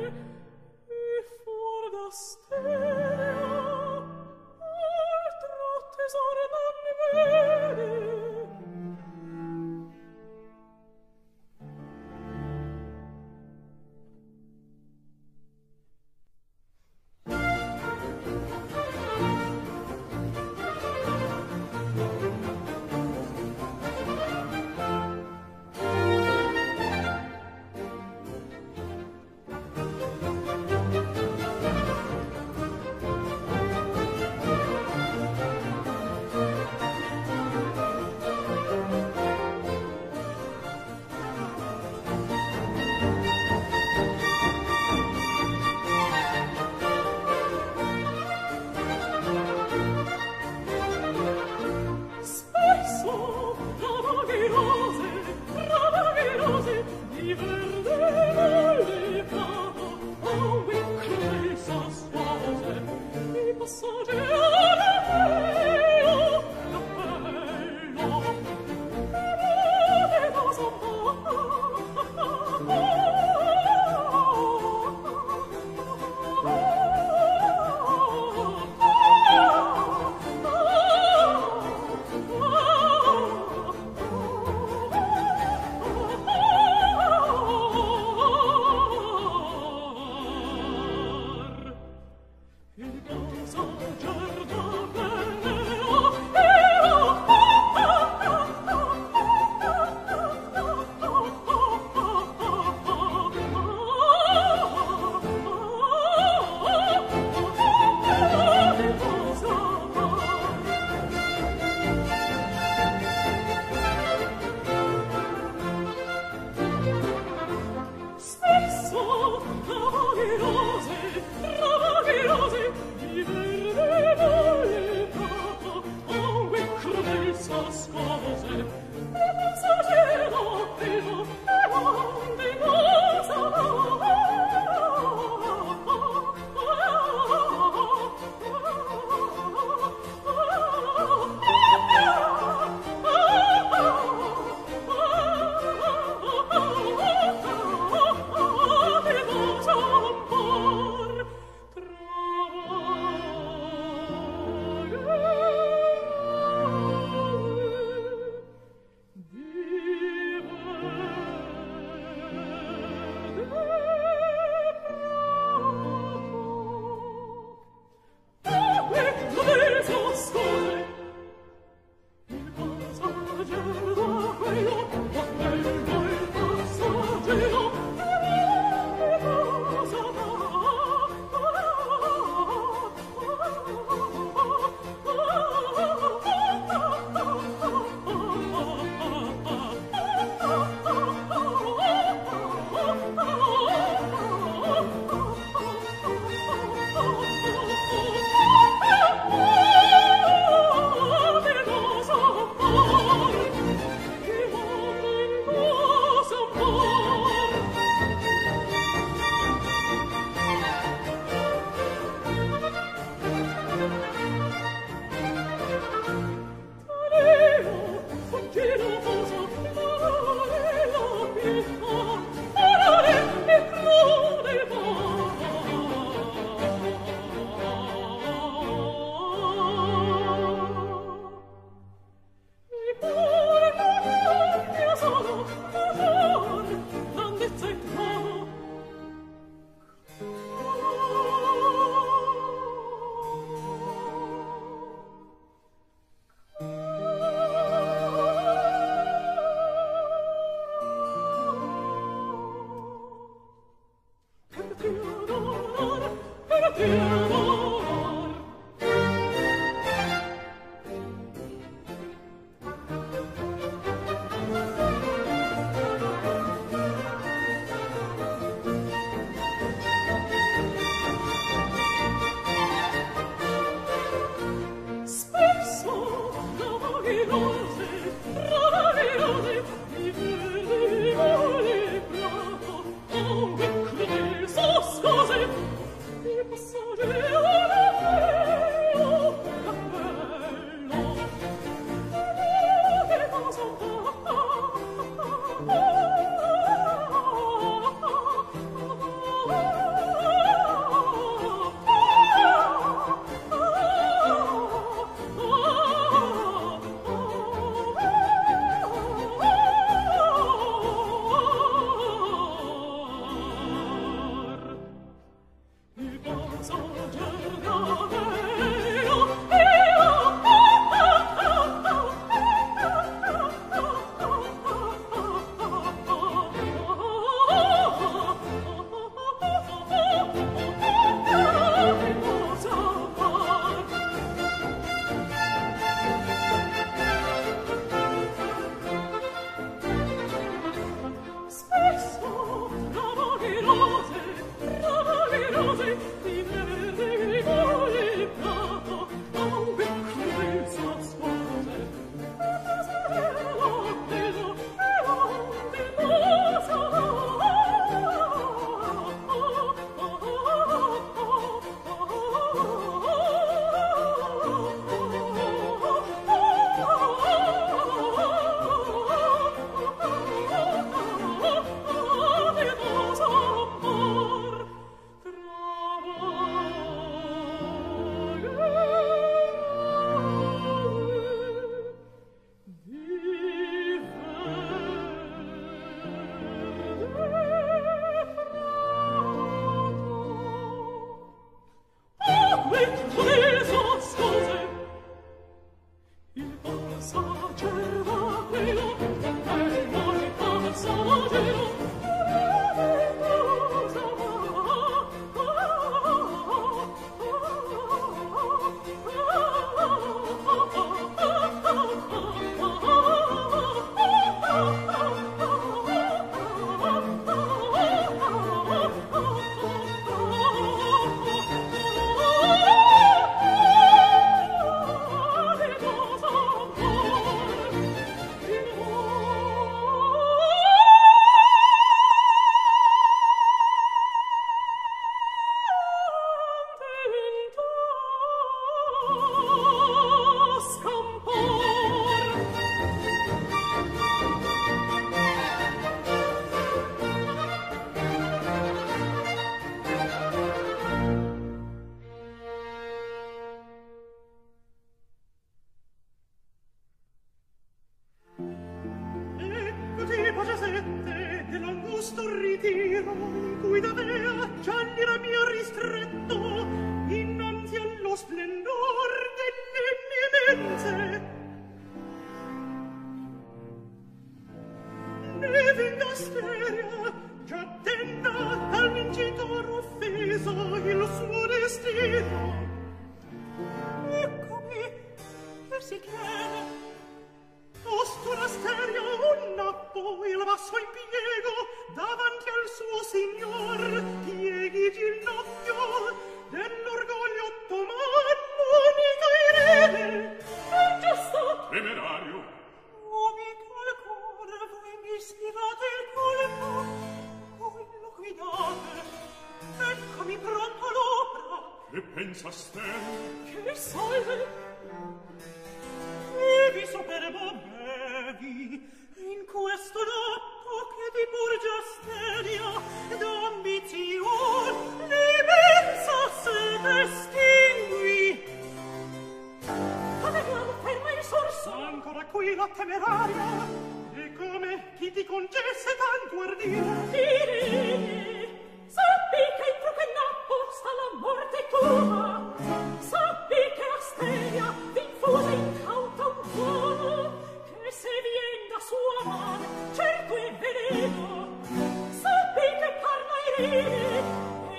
Certo è veleno, sappi che parla Irene,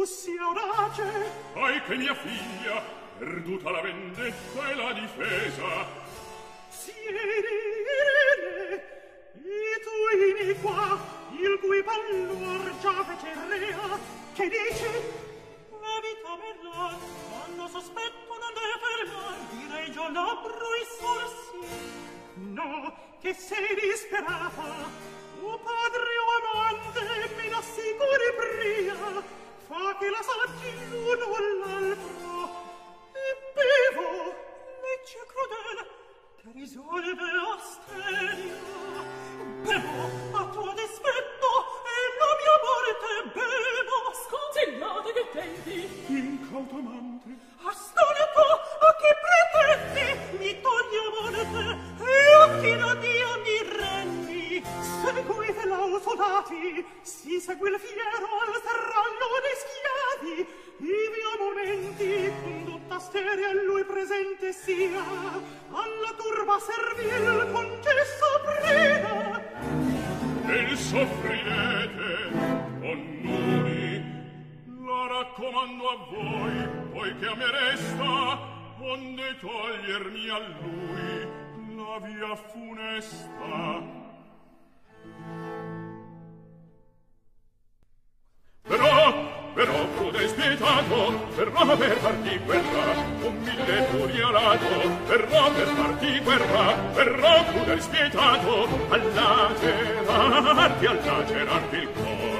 sia orace. Ai che mia figlia, perduta la vendetta e la difesa. Irene, e tu vieni qua, il cui pallor già fece rea, che dici? Evita Merlan, quando sospetto non deve fermar, direi già labbro i sorsi. No, che sei disperata, o padre o amante, me l'assicuri pria, fa che la saggi l'uno o l'altro, e bevo, Legge crudele, che risolve osteria. Bevo a tuo dispetto, e la mia morte bevo. Sconsigliate che tenti, incauto amante, astonato a chi pretendi, mi togli a morte, e a chi non Dio mi rendi. seguite l'ausodati, si segue il fiero al serraglio dei schiavi, ivi a momenti condotta steria a lui presente sia, alla turba servil concesso prega. E soffrirete, onnuri, la raccomando a voi, poiché a me resta, onde togliermi a lui la via funesta. Però, crude spietato, verrà per farti guerra, con 1000 furie alato, verrà per farti guerra, verrà crude spietato, a lacerarti il cor.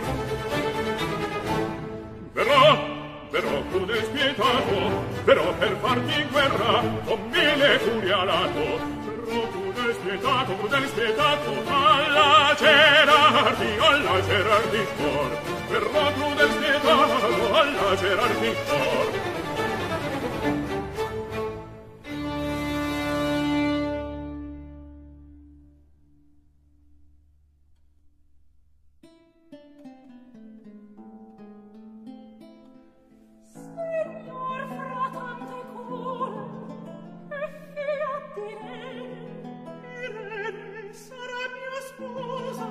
Verrà crude spietato, verrà per farti guerra, con 1000 furie alato, verrà crude spietato, a lacerarti il cor. Verrà crude spietato, a lacerarti il cor. Signor, fra tante cure, e fiat Irene sarà mia sposa,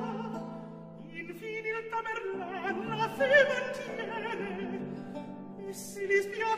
infine il Tamerlan la fe mantiene, e si dispiace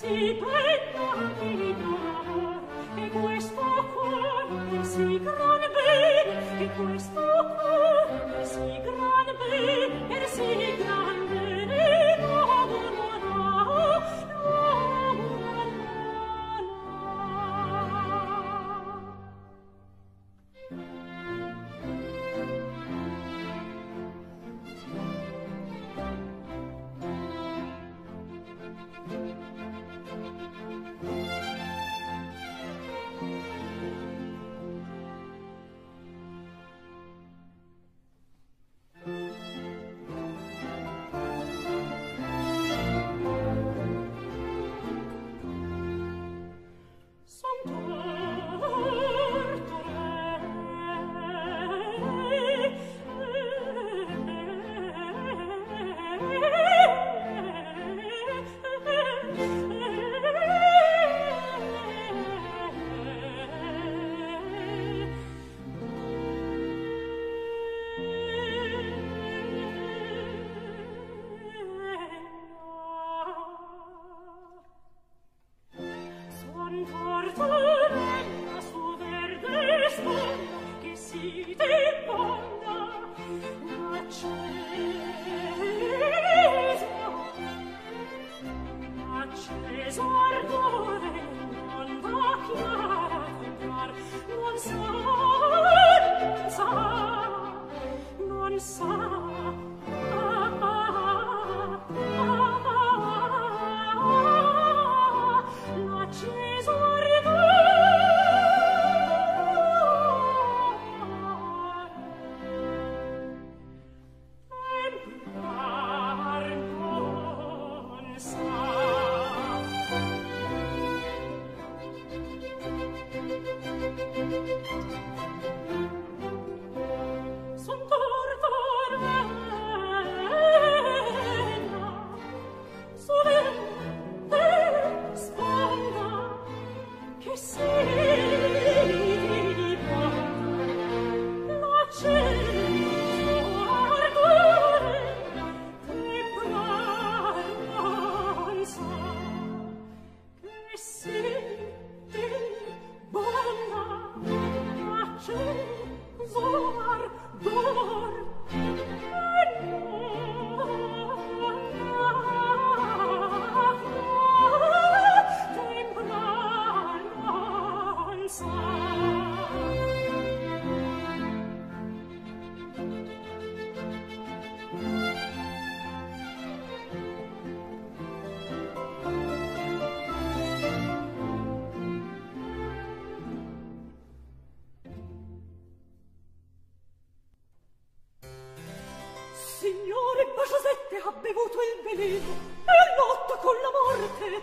ha bevuto il veleno e lotta con la morte.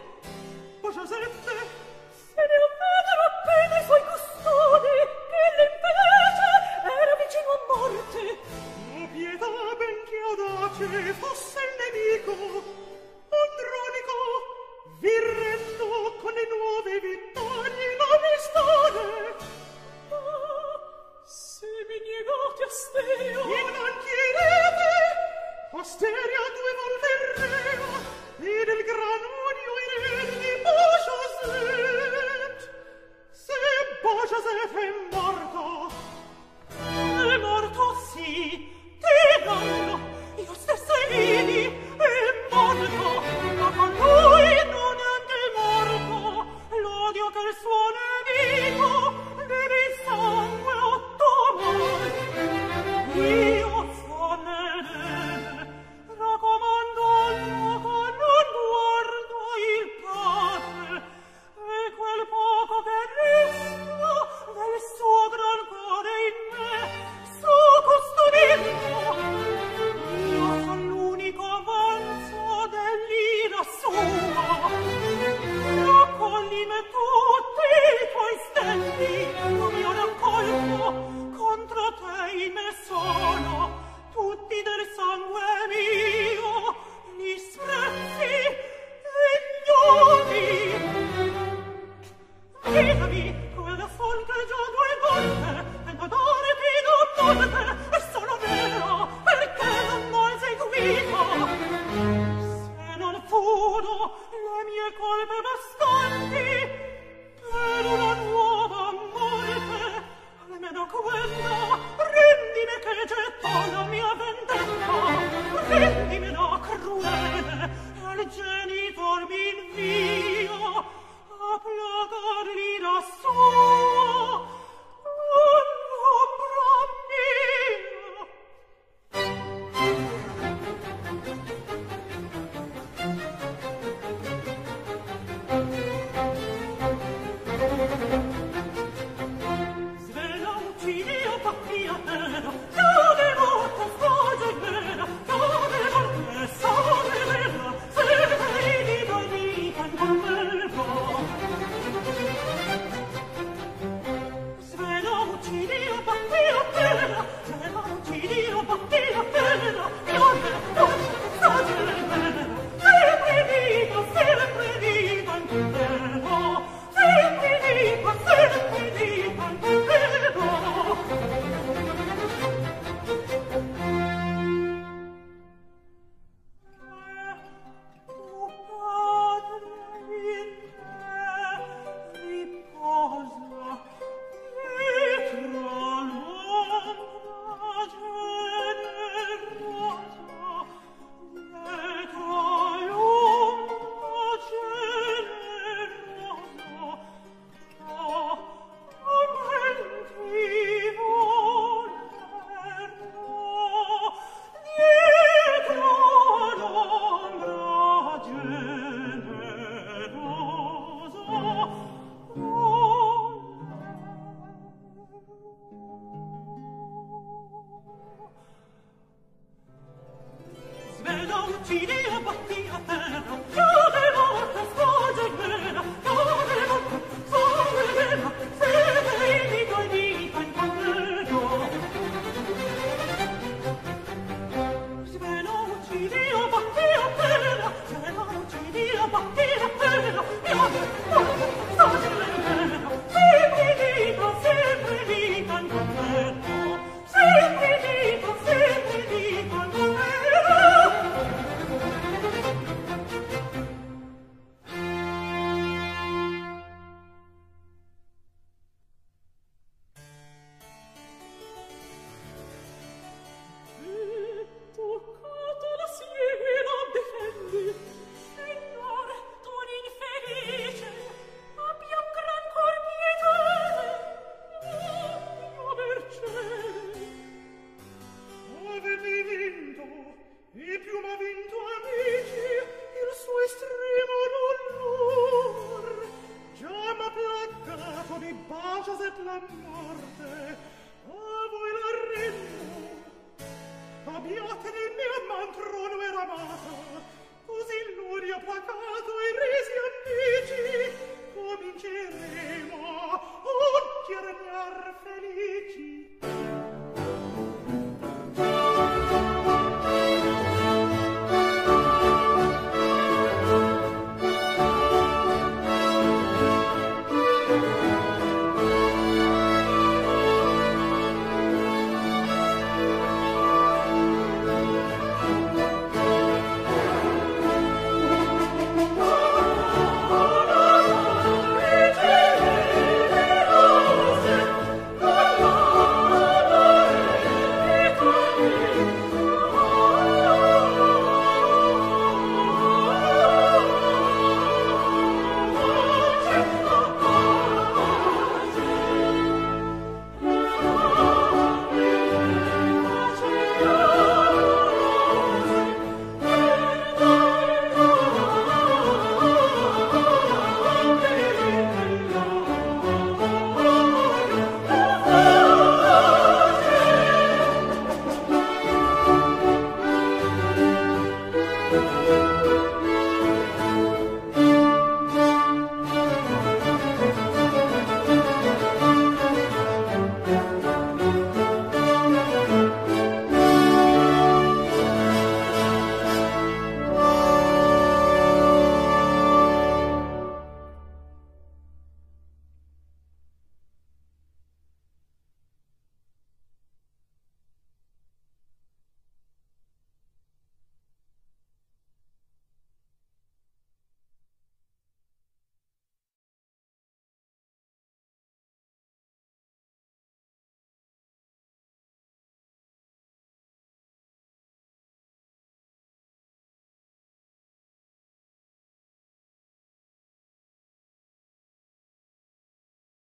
O Giuseppe se ne avvedono appena i suoi custodi, che l'infelice era vicino a morte. La pietà benché audace fosse il nemico, Andronico virrendo con le nuove vittorie l'amistade. Se mi negate Asteria, Inmanchirete Asteria due volverrea e del gran odio i re di Bajazet. Se Bajazet è morto, è morto sì, ti danno, io stessa vidi, è morto, ma con lui non è anche morto l'odio che il suo nemico deve il sangue ottomare. Io fonene raccomando al fuoco, non guardo il padre, e quel poco che resta del suo gran cuore in me so custodirlo. Io son l'unico avanzo dell'ira sua, raccoglime tutti i tuoi stenti, come io raccolgo contro te me sono. placato e resi amici, cominceremo oggi a regnar felici.